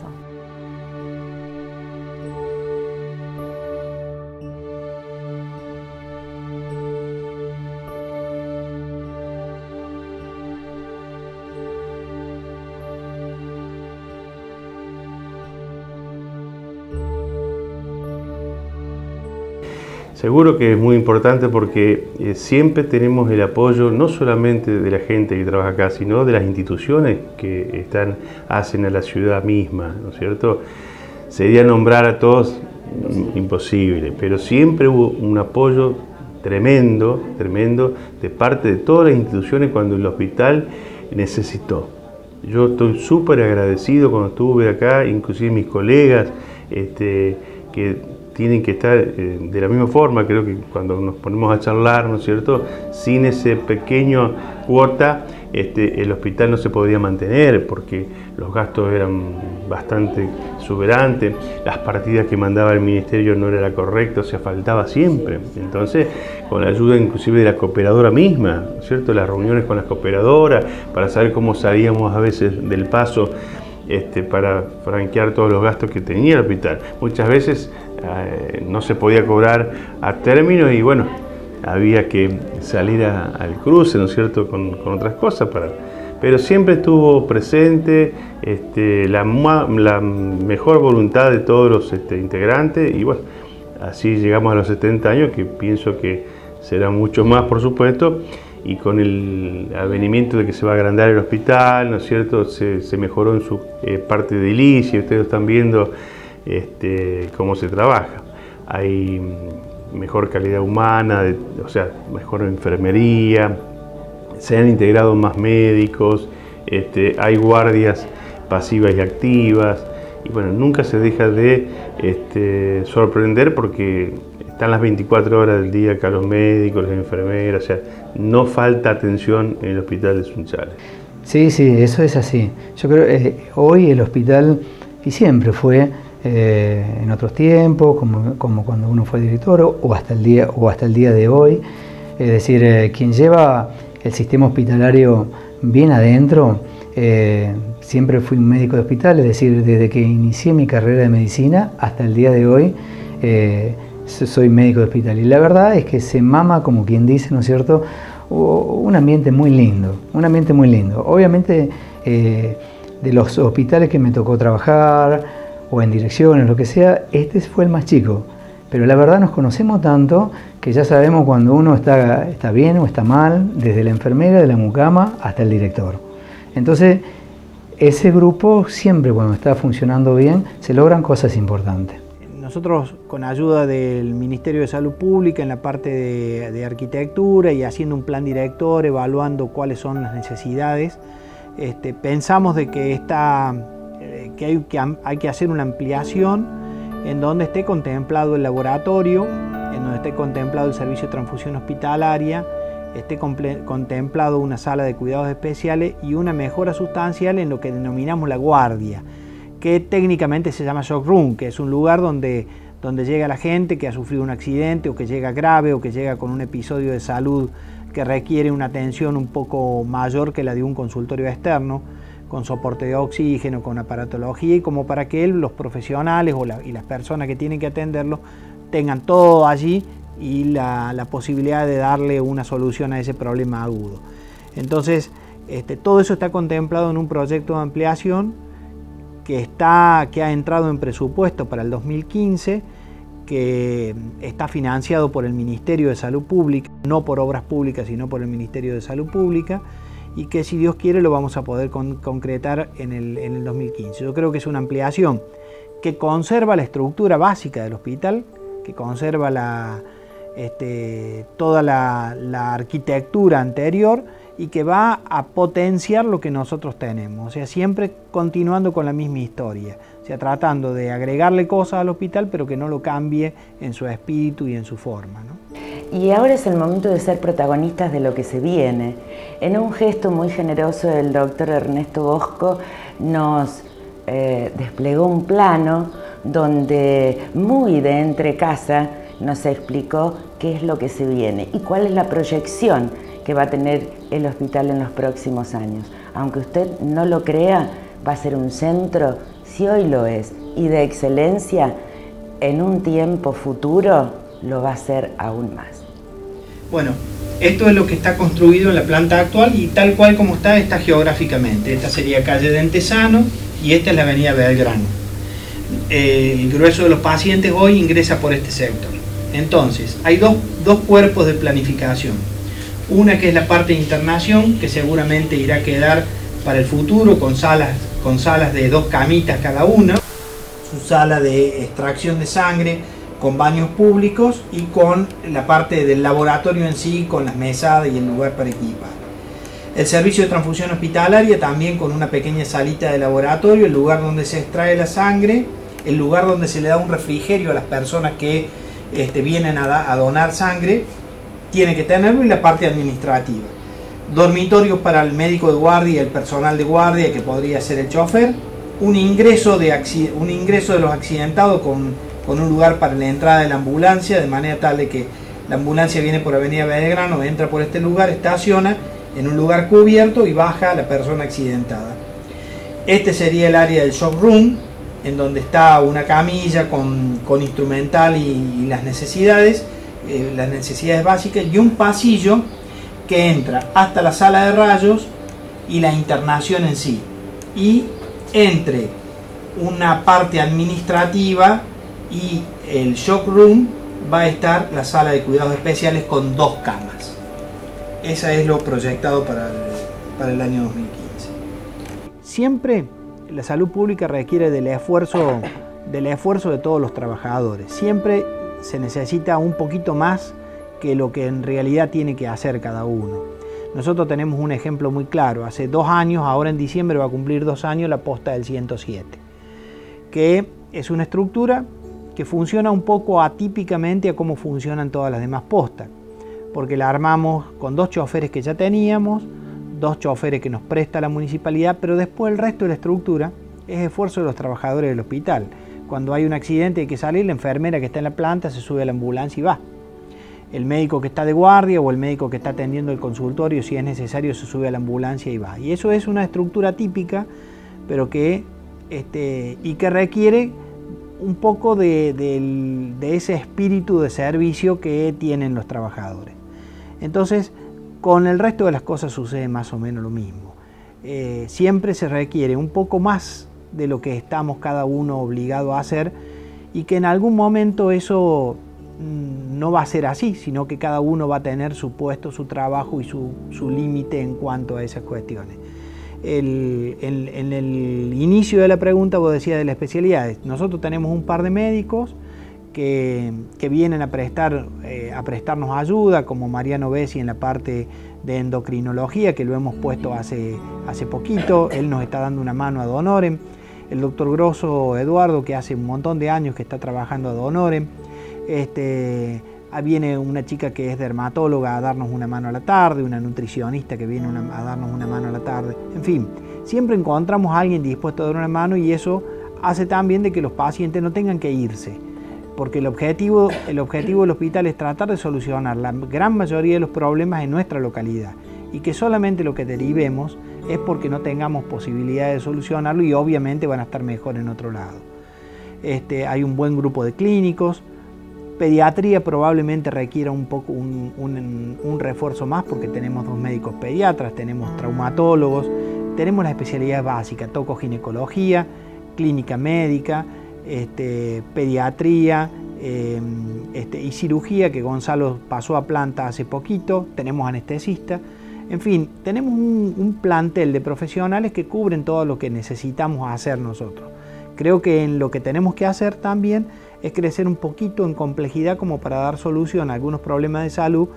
Seguro que es muy importante porque eh, siempre tenemos el apoyo no solamente de la gente que trabaja acá, sino de las instituciones que están, hacen a la ciudad misma, ¿no es cierto? Sería nombrar a todos mm, imposible, pero siempre hubo un apoyo tremendo, tremendo de parte de todas las instituciones cuando el hospital necesitó. Yo estoy súper agradecido cuando estuve acá, inclusive mis colegas este, que tienen que estar eh, de la misma forma, creo que cuando nos ponemos a charlar, ¿no es cierto?, sin ese pequeño cuota, este, el hospital no se podía mantener porque los gastos eran bastante exuberantes, las partidas que mandaba el ministerio no era la correcta, o sea, faltaba siempre. Entonces, con la ayuda inclusive de la cooperadora misma, ¿no es cierto?, las reuniones con las cooperadoras, para saber cómo salíamos a veces del paso, Este, para franquear todos los gastos que tenía el hospital. Muchas veces eh, no se podía cobrar a término y bueno, había que salir a, al cruce, ¿no es cierto?, con, con otras cosas, para, pero siempre estuvo presente este, la, la mejor voluntad de todos los este, integrantes y bueno, así llegamos a los setenta años, que pienso que será mucho más, por supuesto, y con el avenimiento de que se va a agrandar el hospital, ¿no es cierto?, se, se mejoró en su eh, parte de edilicio, ustedes están viendo este, cómo se trabaja. Hay mejor calidad humana, de, o sea, mejor enfermería, se han integrado más médicos, este, hay guardias pasivas y activas, y bueno, nunca se deja de este, sorprender porque están las veinticuatro horas del día acá los médicos, las enfermeras, o sea, no falta atención en el hospital de Sunchales. Sí, sí, eso es así. Yo creo que eh, hoy el hospital, y siempre fue, eh, en otros tiempos, como, como cuando uno fue director, o hasta el día, o hasta el día de hoy, es decir, eh, quien lleva el sistema hospitalario bien adentro, eh, siempre fui un médico de hospital, es decir, desde que inicié mi carrera de medicina hasta el día de hoy, eh, soy médico de hospital y la verdad es que se mama, como quien dice, ¿no es cierto?, un ambiente muy lindo, un ambiente muy lindo. Obviamente eh, de los hospitales que me tocó trabajar o en direcciones, lo que sea, este fue el más chico, pero la verdad nos conocemos tanto que ya sabemos cuando uno está, está bien o está mal, desde la enfermera, de la mucama hasta el director. Entonces ese grupo siempre, cuando está funcionando bien, se logran cosas importantes. Nosotros, con ayuda del Ministerio de Salud Pública en la parte de, de arquitectura y haciendo un plan director, evaluando cuáles son las necesidades, este, pensamos de que, está, eh, que, hay, que hay que hacer una ampliación en donde esté contemplado el laboratorio, en donde esté contemplado el servicio de transfusión hospitalaria, esté contemplado una sala de cuidados especiales y una mejora sustancial en lo que denominamos la guardia, que técnicamente se llama shock room, que es un lugar donde, donde llega la gente que ha sufrido un accidente o que llega grave o que llega con un episodio de salud que requiere una atención un poco mayor que la de un consultorio externo, con soporte de oxígeno, con aparatología, y como para que él, los profesionales o la, y las personas que tienen que atenderlo tengan todo allí y la, la posibilidad de darle una solución a ese problema agudo. Entonces, este, todo eso está contemplado en un proyecto de ampliación que, está, que ha entrado en presupuesto para el dos mil quince, que está financiado por el Ministerio de Salud Pública, no por Obras Públicas, sino por el Ministerio de Salud Pública, y que, si Dios quiere, lo vamos a poder con, concretar en el, en el dos mil quince. Yo creo que es una ampliación que conserva la estructura básica del hospital, que conserva la, este, toda la, la arquitectura anterior, y que va a potenciar lo que nosotros tenemos, o sea, siempre continuando con la misma historia, o sea, tratando de agregarle cosas al hospital, pero que no lo cambie en su espíritu y en su forma, ¿no? Y ahora es el momento de ser protagonistas de lo que se viene. En un gesto muy generoso, el doctor Ernesto Bosco nos eh, desplegó un plano donde muy de entre casa nos explicó qué es lo que se viene y cuál es la proyección que va a tener el hospital en los próximos años. Aunque usted no lo crea, va a ser un centro, si hoy lo es, y de excelencia, en un tiempo futuro lo va a ser aún más. Bueno, esto es lo que está construido en la planta actual y tal cual como está, está geográficamente. Esta sería calle Dentesano y esta es la avenida Belgrano. Eh, el grueso de los pacientes hoy ingresa por este sector. Entonces, hay dos, dos cuerpos de planificación. Una que es la parte de internación, que seguramente irá a quedar para el futuro con salas, con salas de dos camitas cada una. Su sala de extracción de sangre con baños públicos y con la parte del laboratorio en sí, con las mesadas y el lugar para equipar. El servicio de transfusión hospitalaria también con una pequeña salita de laboratorio, el lugar donde se extrae la sangre, el lugar donde se le da un refrigerio a las personas que este, vienen a, da, a donar sangre, tiene que tenerlo, y la parte administrativa. Dormitorios para el médico de guardia y el personal de guardia, que podría ser el chofer, un ingreso de, un ingreso de los accidentados con, con un lugar para la entrada de la ambulancia, de manera tal de que la ambulancia viene por Avenida Belgrano, entra por este lugar, estaciona en un lugar cubierto y baja a la persona accidentada. Este sería el área del shock room, en donde está una camilla con, con instrumental y, y las necesidades, eh, las necesidades básicas, y un pasillo que entra hasta la sala de rayos y la internación en sí. Y entre una parte administrativa y el shock room va a estar la sala de cuidados especiales con dos camas. Esa es lo proyectado para el, para el año dos mil quince. Siempre la salud pública requiere del esfuerzo, del esfuerzo de todos los trabajadores. Siempre se necesita un poquito más que lo que en realidad tiene que hacer cada uno. Nosotros tenemos un ejemplo muy claro. Hace dos años, ahora en diciembre va a cumplir dos años, la posta del ciento siete, que es una estructura que funciona un poco atípicamente a cómo funcionan todas las demás postas, porque la armamos con dos choferes que ya teníamos, dos choferes que nos presta la municipalidad, pero después el resto de la estructura es esfuerzo de los trabajadores del hospital. Cuando hay un accidente y hay que salir, la enfermera que está en la planta se sube a la ambulancia y va. El médico que está de guardia o el médico que está atendiendo el consultorio, si es necesario, se sube a la ambulancia y va. Y eso es una estructura típica, pero que, este, y que requiere un poco de, de, de ese espíritu de servicio que tienen los trabajadores. Entonces, con el resto de las cosas sucede más o menos lo mismo. Eh, siempre se requiere un poco más de lo que estamos cada uno obligado a hacer, y que en algún momento eso no va a ser así, sino que cada uno va a tener su puesto, su trabajo y su, su límite en cuanto a esas cuestiones. El, el, en el inicio de la pregunta vos decías de las especialidades. Nosotros tenemos un par de médicos que, que vienen a, prestar, eh, a prestarnos ayuda, como Mariano Bessi en la parte de endocrinología, que lo hemos puesto hace, hace poquito. Él nos está dando una mano ad honorem. El doctor Grosso Eduardo, que hace un montón de años que está trabajando ad honorem. Este, viene una chica que es dermatóloga a darnos una mano a la tarde, una nutricionista que viene una, a darnos una mano a la tarde. En fin, siempre encontramos a alguien dispuesto a dar una mano, y eso hace también de que los pacientes no tengan que irse, porque el objetivo, el objetivo del hospital es tratar de solucionar la gran mayoría de los problemas en nuestra localidad, y que solamente lo que derivemos es porque no tengamos posibilidad de solucionarlo, y obviamente van a estar mejor en otro lado. Este, hay un buen grupo de clínicos. Pediatría probablemente requiera un poco un, un, un refuerzo más, porque tenemos dos médicos pediatras, tenemos traumatólogos, tenemos la especialidad básica, tocoginecología, clínica médica, este, pediatría eh, este, y cirugía, que Gonzalo pasó a planta hace poquito, tenemos anestesista. En fin, tenemos un, un plantel de profesionales que cubren todo lo que necesitamos hacer nosotros. Creo que en lo que tenemos que hacer también es crecer un poquito en complejidad, como para dar solución a algunos problemas de salud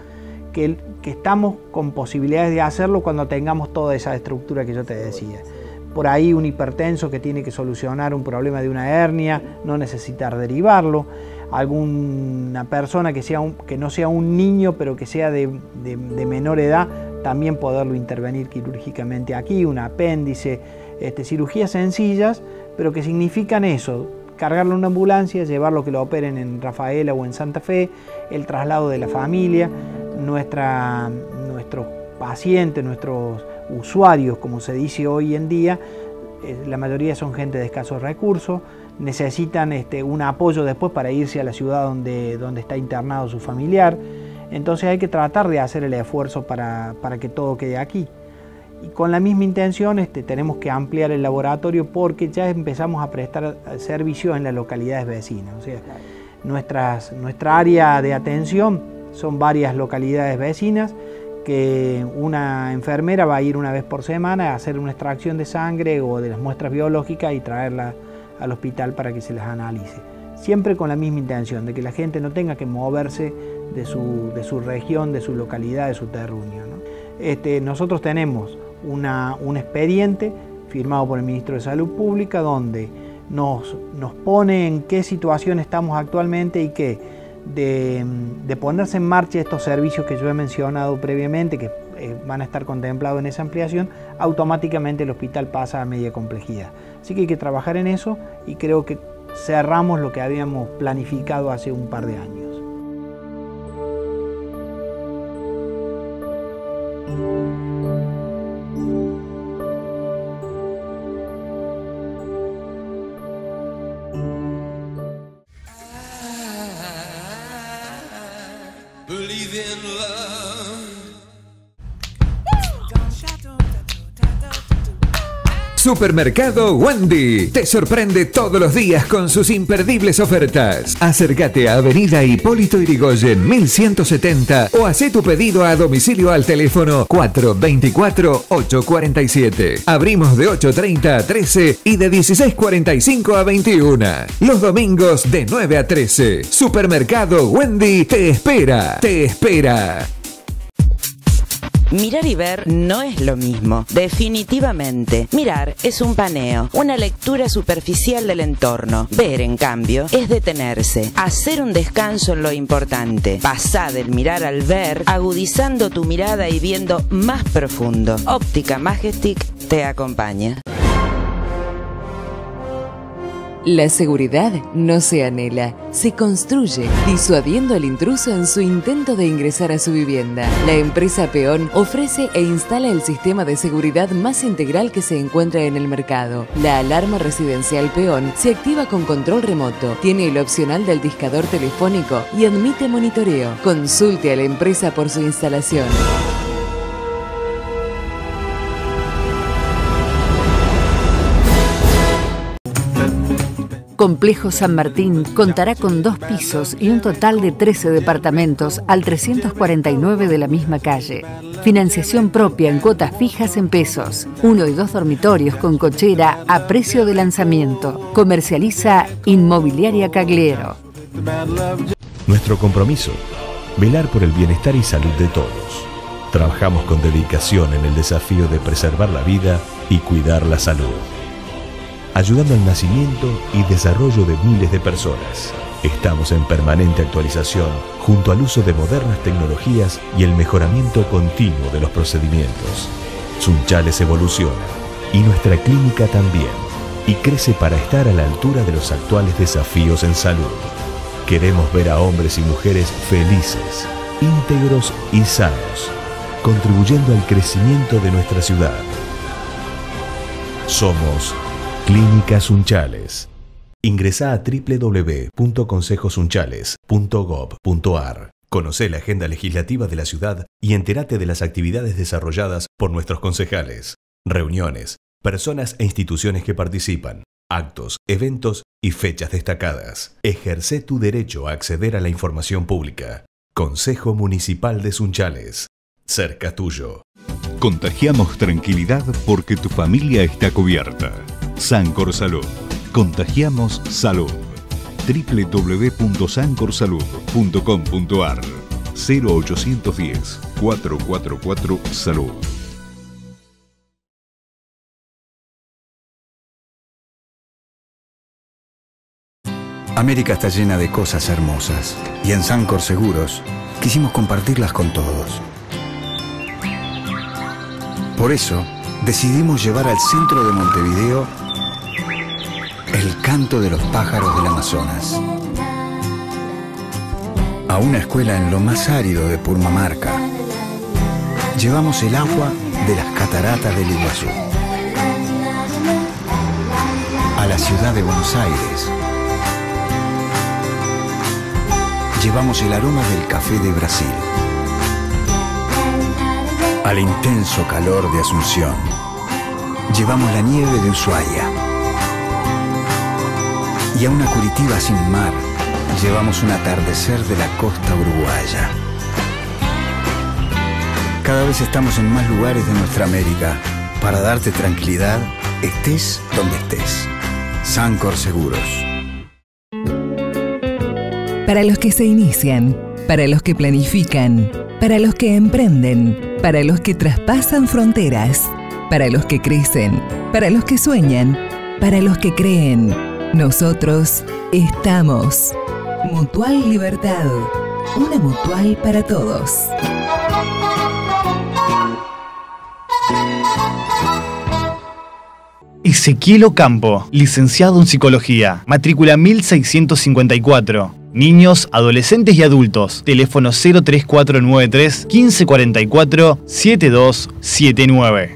que, que estamos con posibilidades de hacerlo cuando tengamos toda esa estructura que yo te decía. Por ahí un hipertenso que tiene que solucionar un problema de una hernia, no necesitar derivarlo. Alguna persona que, sea un, que no sea un niño, pero que sea de, de, de menor edad, también poderlo intervenir quirúrgicamente aquí, un apéndice, este, cirugías sencillas, pero que significan eso, cargarlo en una ambulancia, llevarlo que lo operen en Rafaela o en Santa Fe, el traslado de la familia, nuestra, nuestros pacientes, nuestros usuarios, como se dice hoy en día, eh, la mayoría son gente de escasos recursos, necesitan este, un apoyo después para irse a la ciudad donde, donde está internado su familiar. Entonces hay que tratar de hacer el esfuerzo para, para que todo quede aquí. Y con la misma intención este, tenemos que ampliar el laboratorio porque ya empezamos a prestar servicios en las localidades vecinas. O sea, nuestras, nuestra área de atención son varias localidades vecinas que una enfermera va a ir una vez por semana a hacer una extracción de sangre o de las muestras biológicas y traerla al hospital para que se las analice. Siempre con la misma intención, de que la gente no tenga que moverse de su, de su región, de su localidad, de su terruño, ¿no? Este, nosotros tenemos una, un expediente firmado por el Ministro de Salud Pública donde nos, nos pone en qué situación estamos actualmente y que de, de ponerse en marcha estos servicios que yo he mencionado previamente, que eh, van a estar contemplados en esa ampliación, automáticamente el hospital pasa a media complejidad. Así que hay que trabajar en eso y creo que cerramos lo que habíamos planificado hace un par de años. Supermercado Wendy te sorprende todos los días con sus imperdibles ofertas. Acércate a Avenida Hipólito Yrigoyen mil ciento setenta o haz tu pedido a domicilio al teléfono cuatro veinticuatro, ocho cuarenta y siete. Abrimos de ocho treinta a trece y de dieciséis cuarenta y cinco a veintiuna. Los domingos de nueve a trece. Supermercado Wendy te espera, te espera. Mirar y ver no es lo mismo, definitivamente. Mirar es un paneo, una lectura superficial del entorno. Ver, en cambio, es detenerse, hacer un descanso en lo importante. Pasá del mirar al ver, agudizando tu mirada y viendo más profundo. Óptica Majestic te acompaña. La seguridad no se anhela, se construye, disuadiendo al intruso en su intento de ingresar a su vivienda. La empresa Peón ofrece e instala el sistema de seguridad más integral que se encuentra en el mercado. La alarma residencial Peón se activa con control remoto, tiene el opcional del discador telefónico y admite monitoreo. Consulte a la empresa por su instalación. Complejo San Martín contará con dos pisos y un total de trece departamentos al trescientos cuarenta y nueve de la misma calle. Financiación propia en cuotas fijas en pesos. Uno y dos dormitorios con cochera a precio de lanzamiento. Comercializa Inmobiliaria Cagliero. Nuestro compromiso, velar por el bienestar y salud de todos. Trabajamos con dedicación en el desafío de preservar la vida y cuidar la salud, ayudando al nacimiento y desarrollo de miles de personas. Estamos en permanente actualización junto al uso de modernas tecnologías y el mejoramiento continuo de los procedimientos. Sunchales evoluciona y nuestra clínica también, y crece para estar a la altura de los actuales desafíos en salud. Queremos ver a hombres y mujeres felices, íntegros y sanos, contribuyendo al crecimiento de nuestra ciudad. Somos Clínica Sunchales. Ingresá a doble u doble u doble u punto consejo sunchales punto gob punto ar. Conocé la agenda legislativa de la ciudad y entérate de las actividades desarrolladas por nuestros concejales. Reuniones, personas e instituciones que participan, actos, eventos y fechas destacadas. Ejercé tu derecho a acceder a la información pública. Consejo Municipal de Sunchales. Cerca tuyo. Contagiamos tranquilidad porque tu familia está cubierta. Sancor Salud. Contagiamos salud. doble u doble u doble u punto sancor salud punto com punto ar. cero ochocientos diez, cuatrocientos cuarenta y cuatro, Salud. América está llena de cosas hermosas y en Sancor Seguros quisimos compartirlas con todos. Por eso decidimos llevar al centro de Montevideo el canto de los pájaros del Amazonas. A una escuela en lo más árido de Purmamarca llevamos el agua de las cataratas del Iguazú. A la ciudad de Buenos Aires llevamos el aroma del café de Brasil. Al intenso calor de Asunción llevamos la nieve de Ushuaia. Y a una Curitiba sin mar llevamos un atardecer de la costa uruguaya. Cada vez estamos en más lugares de nuestra América para darte tranquilidad, estés donde estés. Sancor Seguros. Para los que se inician, para los que planifican, para los que emprenden, para los que traspasan fronteras, para los que crecen, para los que sueñan, para los que creen. Nosotros estamos. Mutual Libertad, una mutual para todos. Ezequiel Ocampo, licenciado en Psicología, matrícula mil seiscientos cincuenta y cuatro. Niños, adolescentes y adultos. Teléfono cero tres cuatro nueve tres, quince cuarenta y cuatro, setenta y dos setenta y nueve.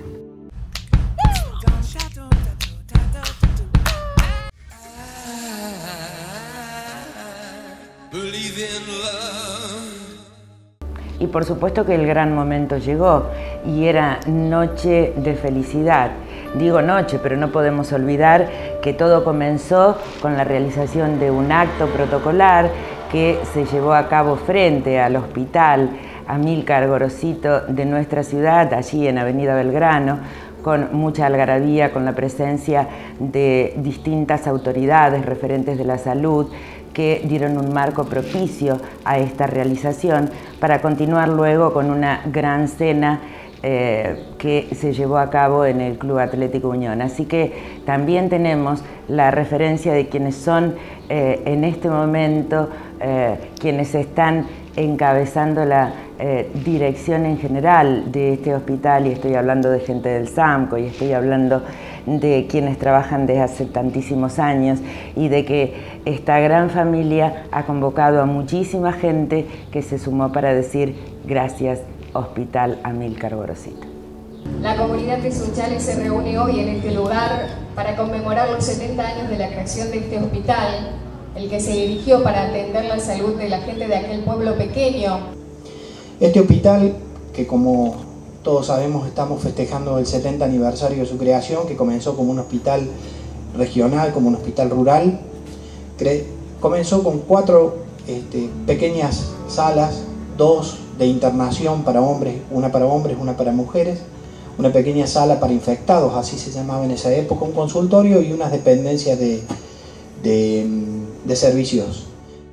Y por supuesto que el gran momento llegó y era noche de felicidad. Digo noche, pero no podemos olvidar que todo comenzó con la realización de un acto protocolar que se llevó a cabo frente al Hospital Amílcar Gorosito de nuestra ciudad, allí en Avenida Belgrano, con mucha algarabía, con la presencia de distintas autoridades referentes de la salud, que dieron un marco propicio a esta realización para continuar luego con una gran cena eh, que se llevó a cabo en el Club Atlético Unión. Así que también tenemos la referencia de quienes son eh, en este momento eh, quienes están encabezando la eh, dirección en general de este hospital, y estoy hablando de gente del SAMCO y estoy hablando de quienes trabajan desde hace tantísimos años, y de que esta gran familia ha convocado a muchísima gente que se sumó para decir gracias Hospital Amílcar Gorosito. La comunidad de Sunchales se reúne hoy en este lugar para conmemorar los setenta años de la creación de este hospital, el que se erigió para atender la salud de la gente de aquel pueblo pequeño. Este hospital, que como todos sabemos estamos festejando el setenta aniversario de su creación, que comenzó como un hospital regional, como un hospital rural, comenzó con cuatro este, pequeñas salas, dos de internación para hombres, una para hombres, una para mujeres, una pequeña sala para infectados, así se llamaba en esa época, un consultorio y unas dependencias de, de, de servicios.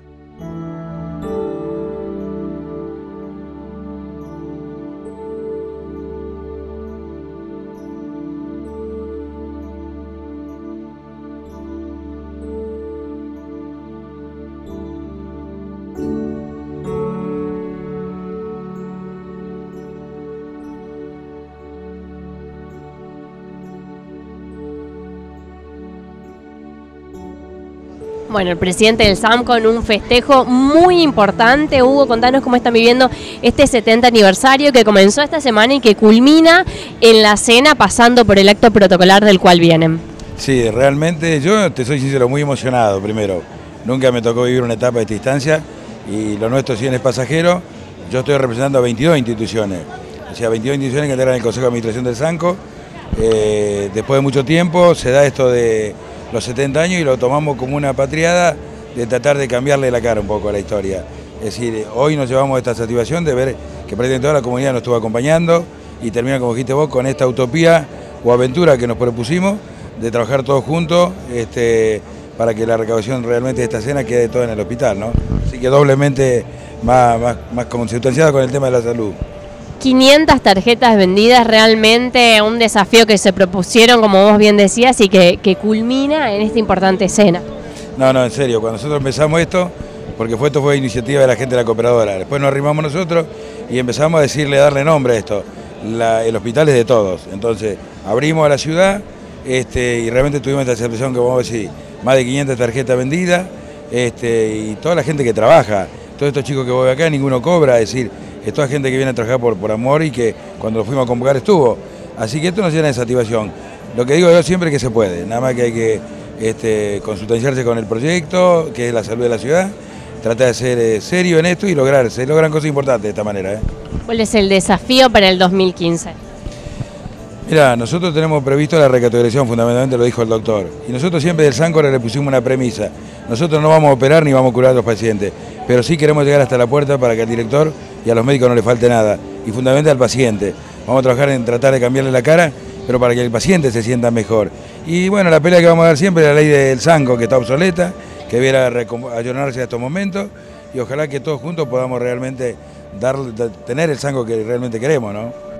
Bueno, el presidente del SAMCO en un festejo muy importante. Hugo, contanos cómo están viviendo este setenta aniversario que comenzó esta semana y que culmina en la cena pasando por el acto protocolar del cual vienen. Sí, realmente yo te soy sincero, muy emocionado primero. Nunca me tocó vivir una etapa de esta instancia y lo nuestro si bien es pasajero. Yo estoy representando a veintidós instituciones, o sea, veintidós instituciones que integran el Consejo de Administración del SAMCO. Eh, después de mucho tiempo se da esto de los setenta años y lo tomamos como una patriada de tratar de cambiarle la cara un poco a la historia. Es decir, hoy nos llevamos esta satisfacción de ver que prácticamente toda la comunidad nos estuvo acompañando y termina, como dijiste vos, con esta utopía o aventura que nos propusimos de trabajar todos juntos este, para que la recaudación realmente de esta cena quede toda en el hospital, ¿no? Así que doblemente más, más, más consustanciada con el tema de la salud. quinientas tarjetas vendidas, realmente un desafío que se propusieron, como vos bien decías, y que, que culmina en esta importante cena. No, no, en serio, cuando nosotros empezamos esto, porque fue, esto fue iniciativa de la gente de la cooperadora, después nos arrimamos nosotros y empezamos a decirle, a darle nombre a esto. La, el hospital es de todos, entonces abrimos a la ciudad este, y realmente tuvimos esta celebración que vamos a decir, más de quinientas tarjetas vendidas este, y toda la gente que trabaja, todos estos chicos que voy acá, ninguno cobra, es decir, es toda gente que viene a trabajar por, por amor y que cuando lo fuimos a convocar estuvo. Así que esto nos llena de satisfacción. Lo que digo yo siempre es que se puede, nada más que hay que este, consultanciarse con el proyecto, que es la salud de la ciudad, tratar de ser eh, serio en esto y lograr, se logran cosas importantes de esta manera. ¿eh? ¿Cuál es el desafío para el dos mil quince? Mira, nosotros tenemos previsto la recategorización, fundamentalmente lo dijo el doctor. Y nosotros siempre del SANCOR le pusimos una premisa. Nosotros no vamos a operar ni vamos a curar a los pacientes, pero sí queremos llegar hasta la puerta para que al director y a los médicos no le falte nada. Y fundamentalmente al paciente. Vamos a trabajar en tratar de cambiarle la cara, pero para que el paciente se sienta mejor. Y bueno, la pelea que vamos a dar siempre es la ley del SANCO, que está obsoleta, que debiera ayornarse a estos momentos, y ojalá que todos juntos podamos realmente dar, tener el SANCO que realmente queremos, ¿no?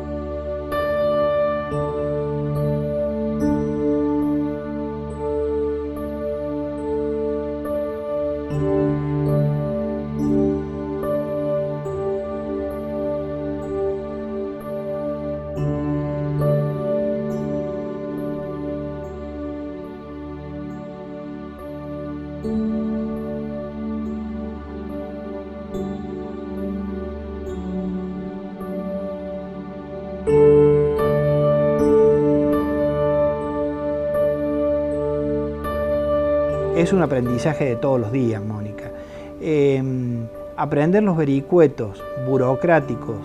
Es un aprendizaje de todos los días, Mónica. Eh, aprender los vericuetos burocráticos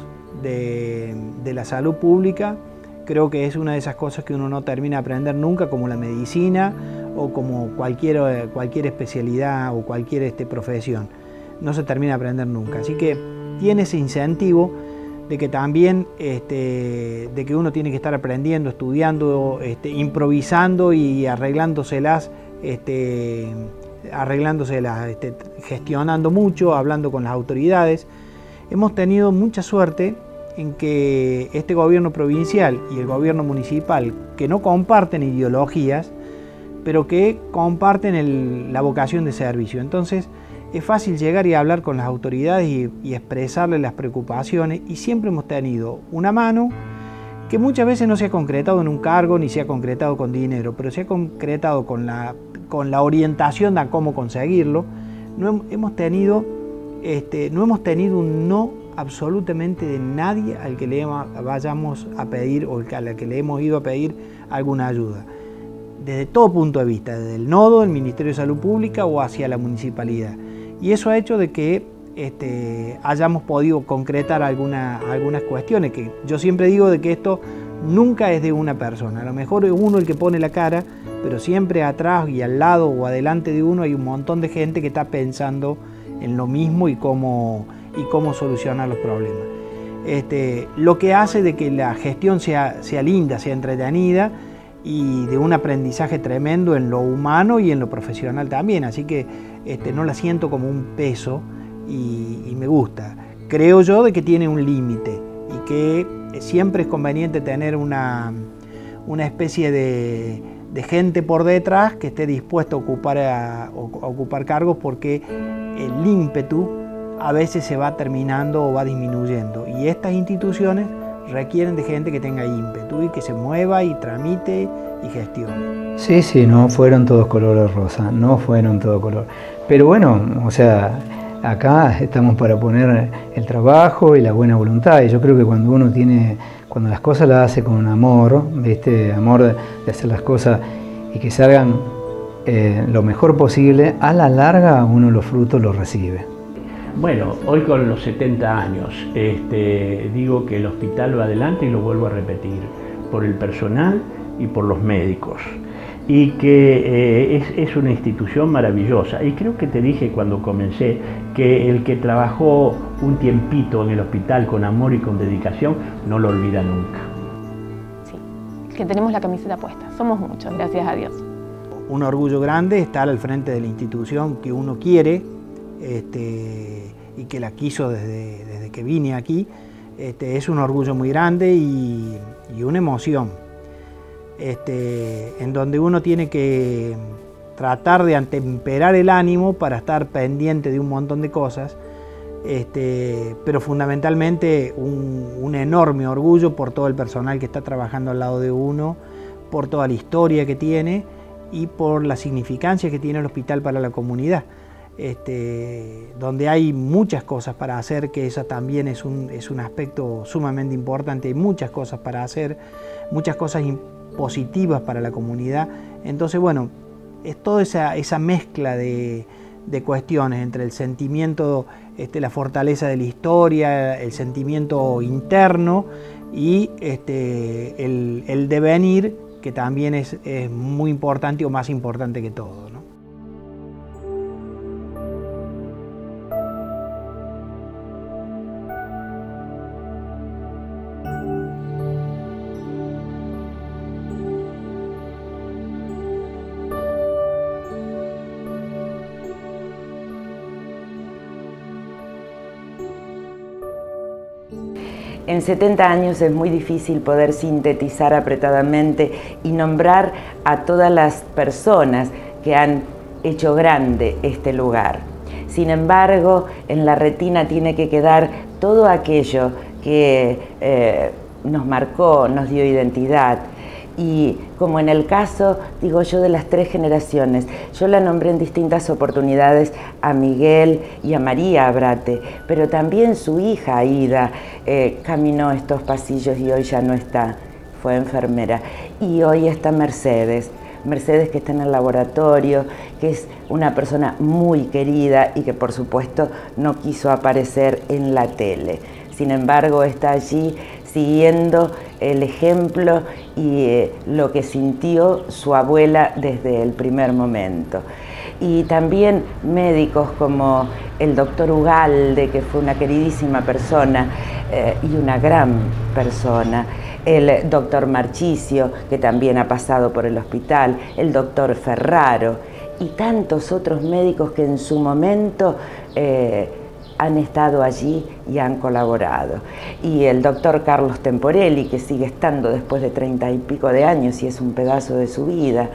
de, de la salud pública creo que es una de esas cosas que uno no termina de aprender nunca, como la medicina o como cualquier, cualquier especialidad o cualquier este, profesión. No se termina de aprender nunca. Así que tiene ese incentivo de que también este, de que uno tiene que estar aprendiendo, estudiando, este, improvisando y arreglándoselas Este, arreglándoselas, este, gestionando mucho, hablando con las autoridades. Hemos tenido mucha suerte en que este gobierno provincial y el gobierno municipal, que no comparten ideologías, pero que comparten el, la vocación de servicio. Entonces es fácil llegar y hablar con las autoridades y, y expresarles las preocupaciones, y siempre hemos tenido una mano que muchas veces no se ha concretado en un cargo ni se ha concretado con dinero, pero se ha concretado con la, con la orientación de cómo conseguirlo. No hemos tenido, este, no hemos tenido un no absolutamente de nadie al que le vayamos a pedir o al que le hemos ido a pedir alguna ayuda. Desde todo punto de vista, desde el nodo, el Ministerio de Salud Pública o hacia la municipalidad. Y eso ha hecho de que Este, hayamos podido concretar alguna, algunas cuestiones, que yo siempre digo de que esto nunca es de una persona. A lo mejor es uno el que pone la cara, pero siempre atrás y al lado o adelante de uno hay un montón de gente que está pensando en lo mismo y cómo, y cómo solucionar los problemas. Este, lo que hace de que la gestión sea, sea linda, sea entretenida y de un aprendizaje tremendo en lo humano y en lo profesional también. Así que este, no la siento como un peso. Y, y me gusta. Creo yo de que tiene un límite y que siempre es conveniente tener una, una especie de, de gente por detrás que esté dispuesta a ocupar, a, a ocupar cargos, porque el ímpetu a veces se va terminando o va disminuyendo, y estas instituciones requieren de gente que tenga ímpetu y que se mueva y tramite y gestione. Sí, sí, no fueron todos colores rosa, no fueron todo color. Pero bueno, o sea, acá estamos para poner el trabajo y la buena voluntad, y yo creo que cuando uno tiene, cuando las cosas las hace con amor, ¿viste? Amor de, de hacer las cosas y que salgan eh, lo mejor posible, a la larga uno los frutos los recibe. Bueno, hoy con los setenta años, este, digo que el hospital va adelante, y lo vuelvo a repetir, por el personal y por los médicos. Y que eh, es, es una institución maravillosa. Y creo que te dije cuando comencé que el que trabajó un tiempito en el hospital con amor y con dedicación no lo olvida nunca. Sí, que tenemos la camiseta puesta. Somos muchos, gracias a Dios. un orgullo grande estar al frente de la institución que uno quiere este, y que la quiso desde, desde que vine aquí. Este, es un orgullo muy grande y, y una emoción, este, en donde uno tiene que tratar de atemperar el ánimo para estar pendiente de un montón de cosas, este, pero fundamentalmente un, un enorme orgullo por todo el personal que está trabajando al lado de uno, por toda la historia que tiene y por la significancia que tiene el hospital para la comunidad, este, donde hay muchas cosas para hacer, que eso también es un, es un aspecto sumamente importante, hay muchas cosas para hacer, muchas cosas positivas para la comunidad. Entonces, bueno, es toda esa, esa mezcla de, de cuestiones entre el sentimiento, este, la fortaleza de la historia, el sentimiento interno y este, el, el devenir, que también es, es muy importante o más importante que todo, ¿no? En setenta años es muy difícil poder sintetizar apretadamente y nombrar a todas las personas que han hecho grande este lugar. Sin embargo, en la retina tiene que quedar todo aquello que eh, nos marcó, nos dio identidad. Y como en el caso, digo yo, de las tres generaciones, yo la nombré en distintas oportunidades a Miguel y a María Abrate, pero también su hija Aida eh, caminó estos pasillos y hoy ya no está, fue enfermera. Y hoy está Mercedes, Mercedes que está en el laboratorio, que es una persona muy querida y que por supuesto no quiso aparecer en la tele. Sin embargo, está allí siguiendo el ejemplo y eh, lo que sintió su abuela desde el primer momento. Y también médicos como el doctor Ugalde, que fue una queridísima persona eh, y una gran persona, el doctor Marchicio, que también ha pasado por el hospital, el doctor Ferraro y tantos otros médicos que en su momento eh, han estado allí y han colaborado. Y el doctor Carlos Temporelli, que sigue estando después de treinta y pico de años y es un pedazo de su vida.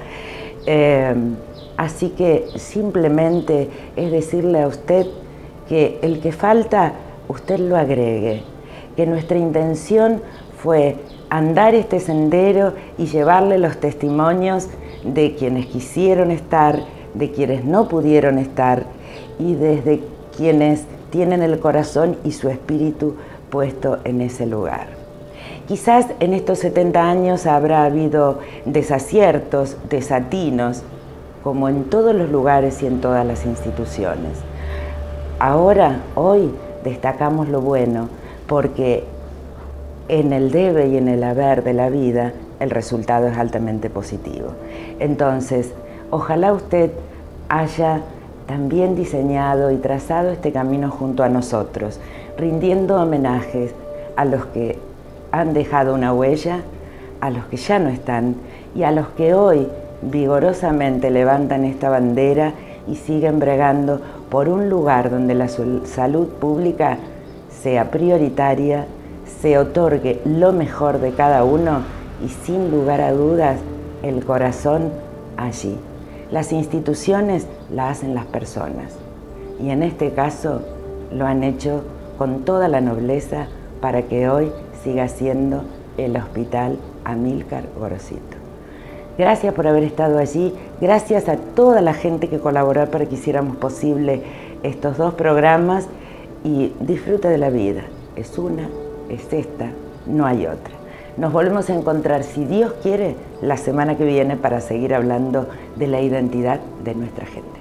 Eh, así que simplemente es decirle a usted que el que falta, usted lo agregue, que nuestra intención fue andar este sendero y llevarle los testimonios de quienes quisieron estar, de quienes no pudieron estar y desde quienes tienen el corazón y su espíritu puesto en ese lugar. Quizás en estos setenta años habrá habido desaciertos, desatinos, como en todos los lugares y en todas las instituciones. Ahora, hoy, destacamos lo bueno, porque en el debe y en el haber de la vida, el resultado es altamente positivo. Entonces, ojalá usted haya también diseñado y trazado este camino junto a nosotros, rindiendo homenajes a los que han dejado una huella, a los que ya no están y a los que hoy vigorosamente levantan esta bandera y siguen bregando por un lugar donde la salud pública sea prioritaria, se otorgue lo mejor de cada uno y sin lugar a dudas el corazón allí. Las instituciones la hacen las personas y en este caso lo han hecho con toda la nobleza para que hoy siga siendo el Hospital Amílcar Gorosito. Gracias por haber estado allí, gracias a toda la gente que colaboró para que hiciéramos posible estos dos programas y disfruta de la vida. Es una, es esta, no hay otra. Nos volvemos a encontrar, si Dios quiere, la semana que viene para seguir hablando de la identidad de nuestra gente.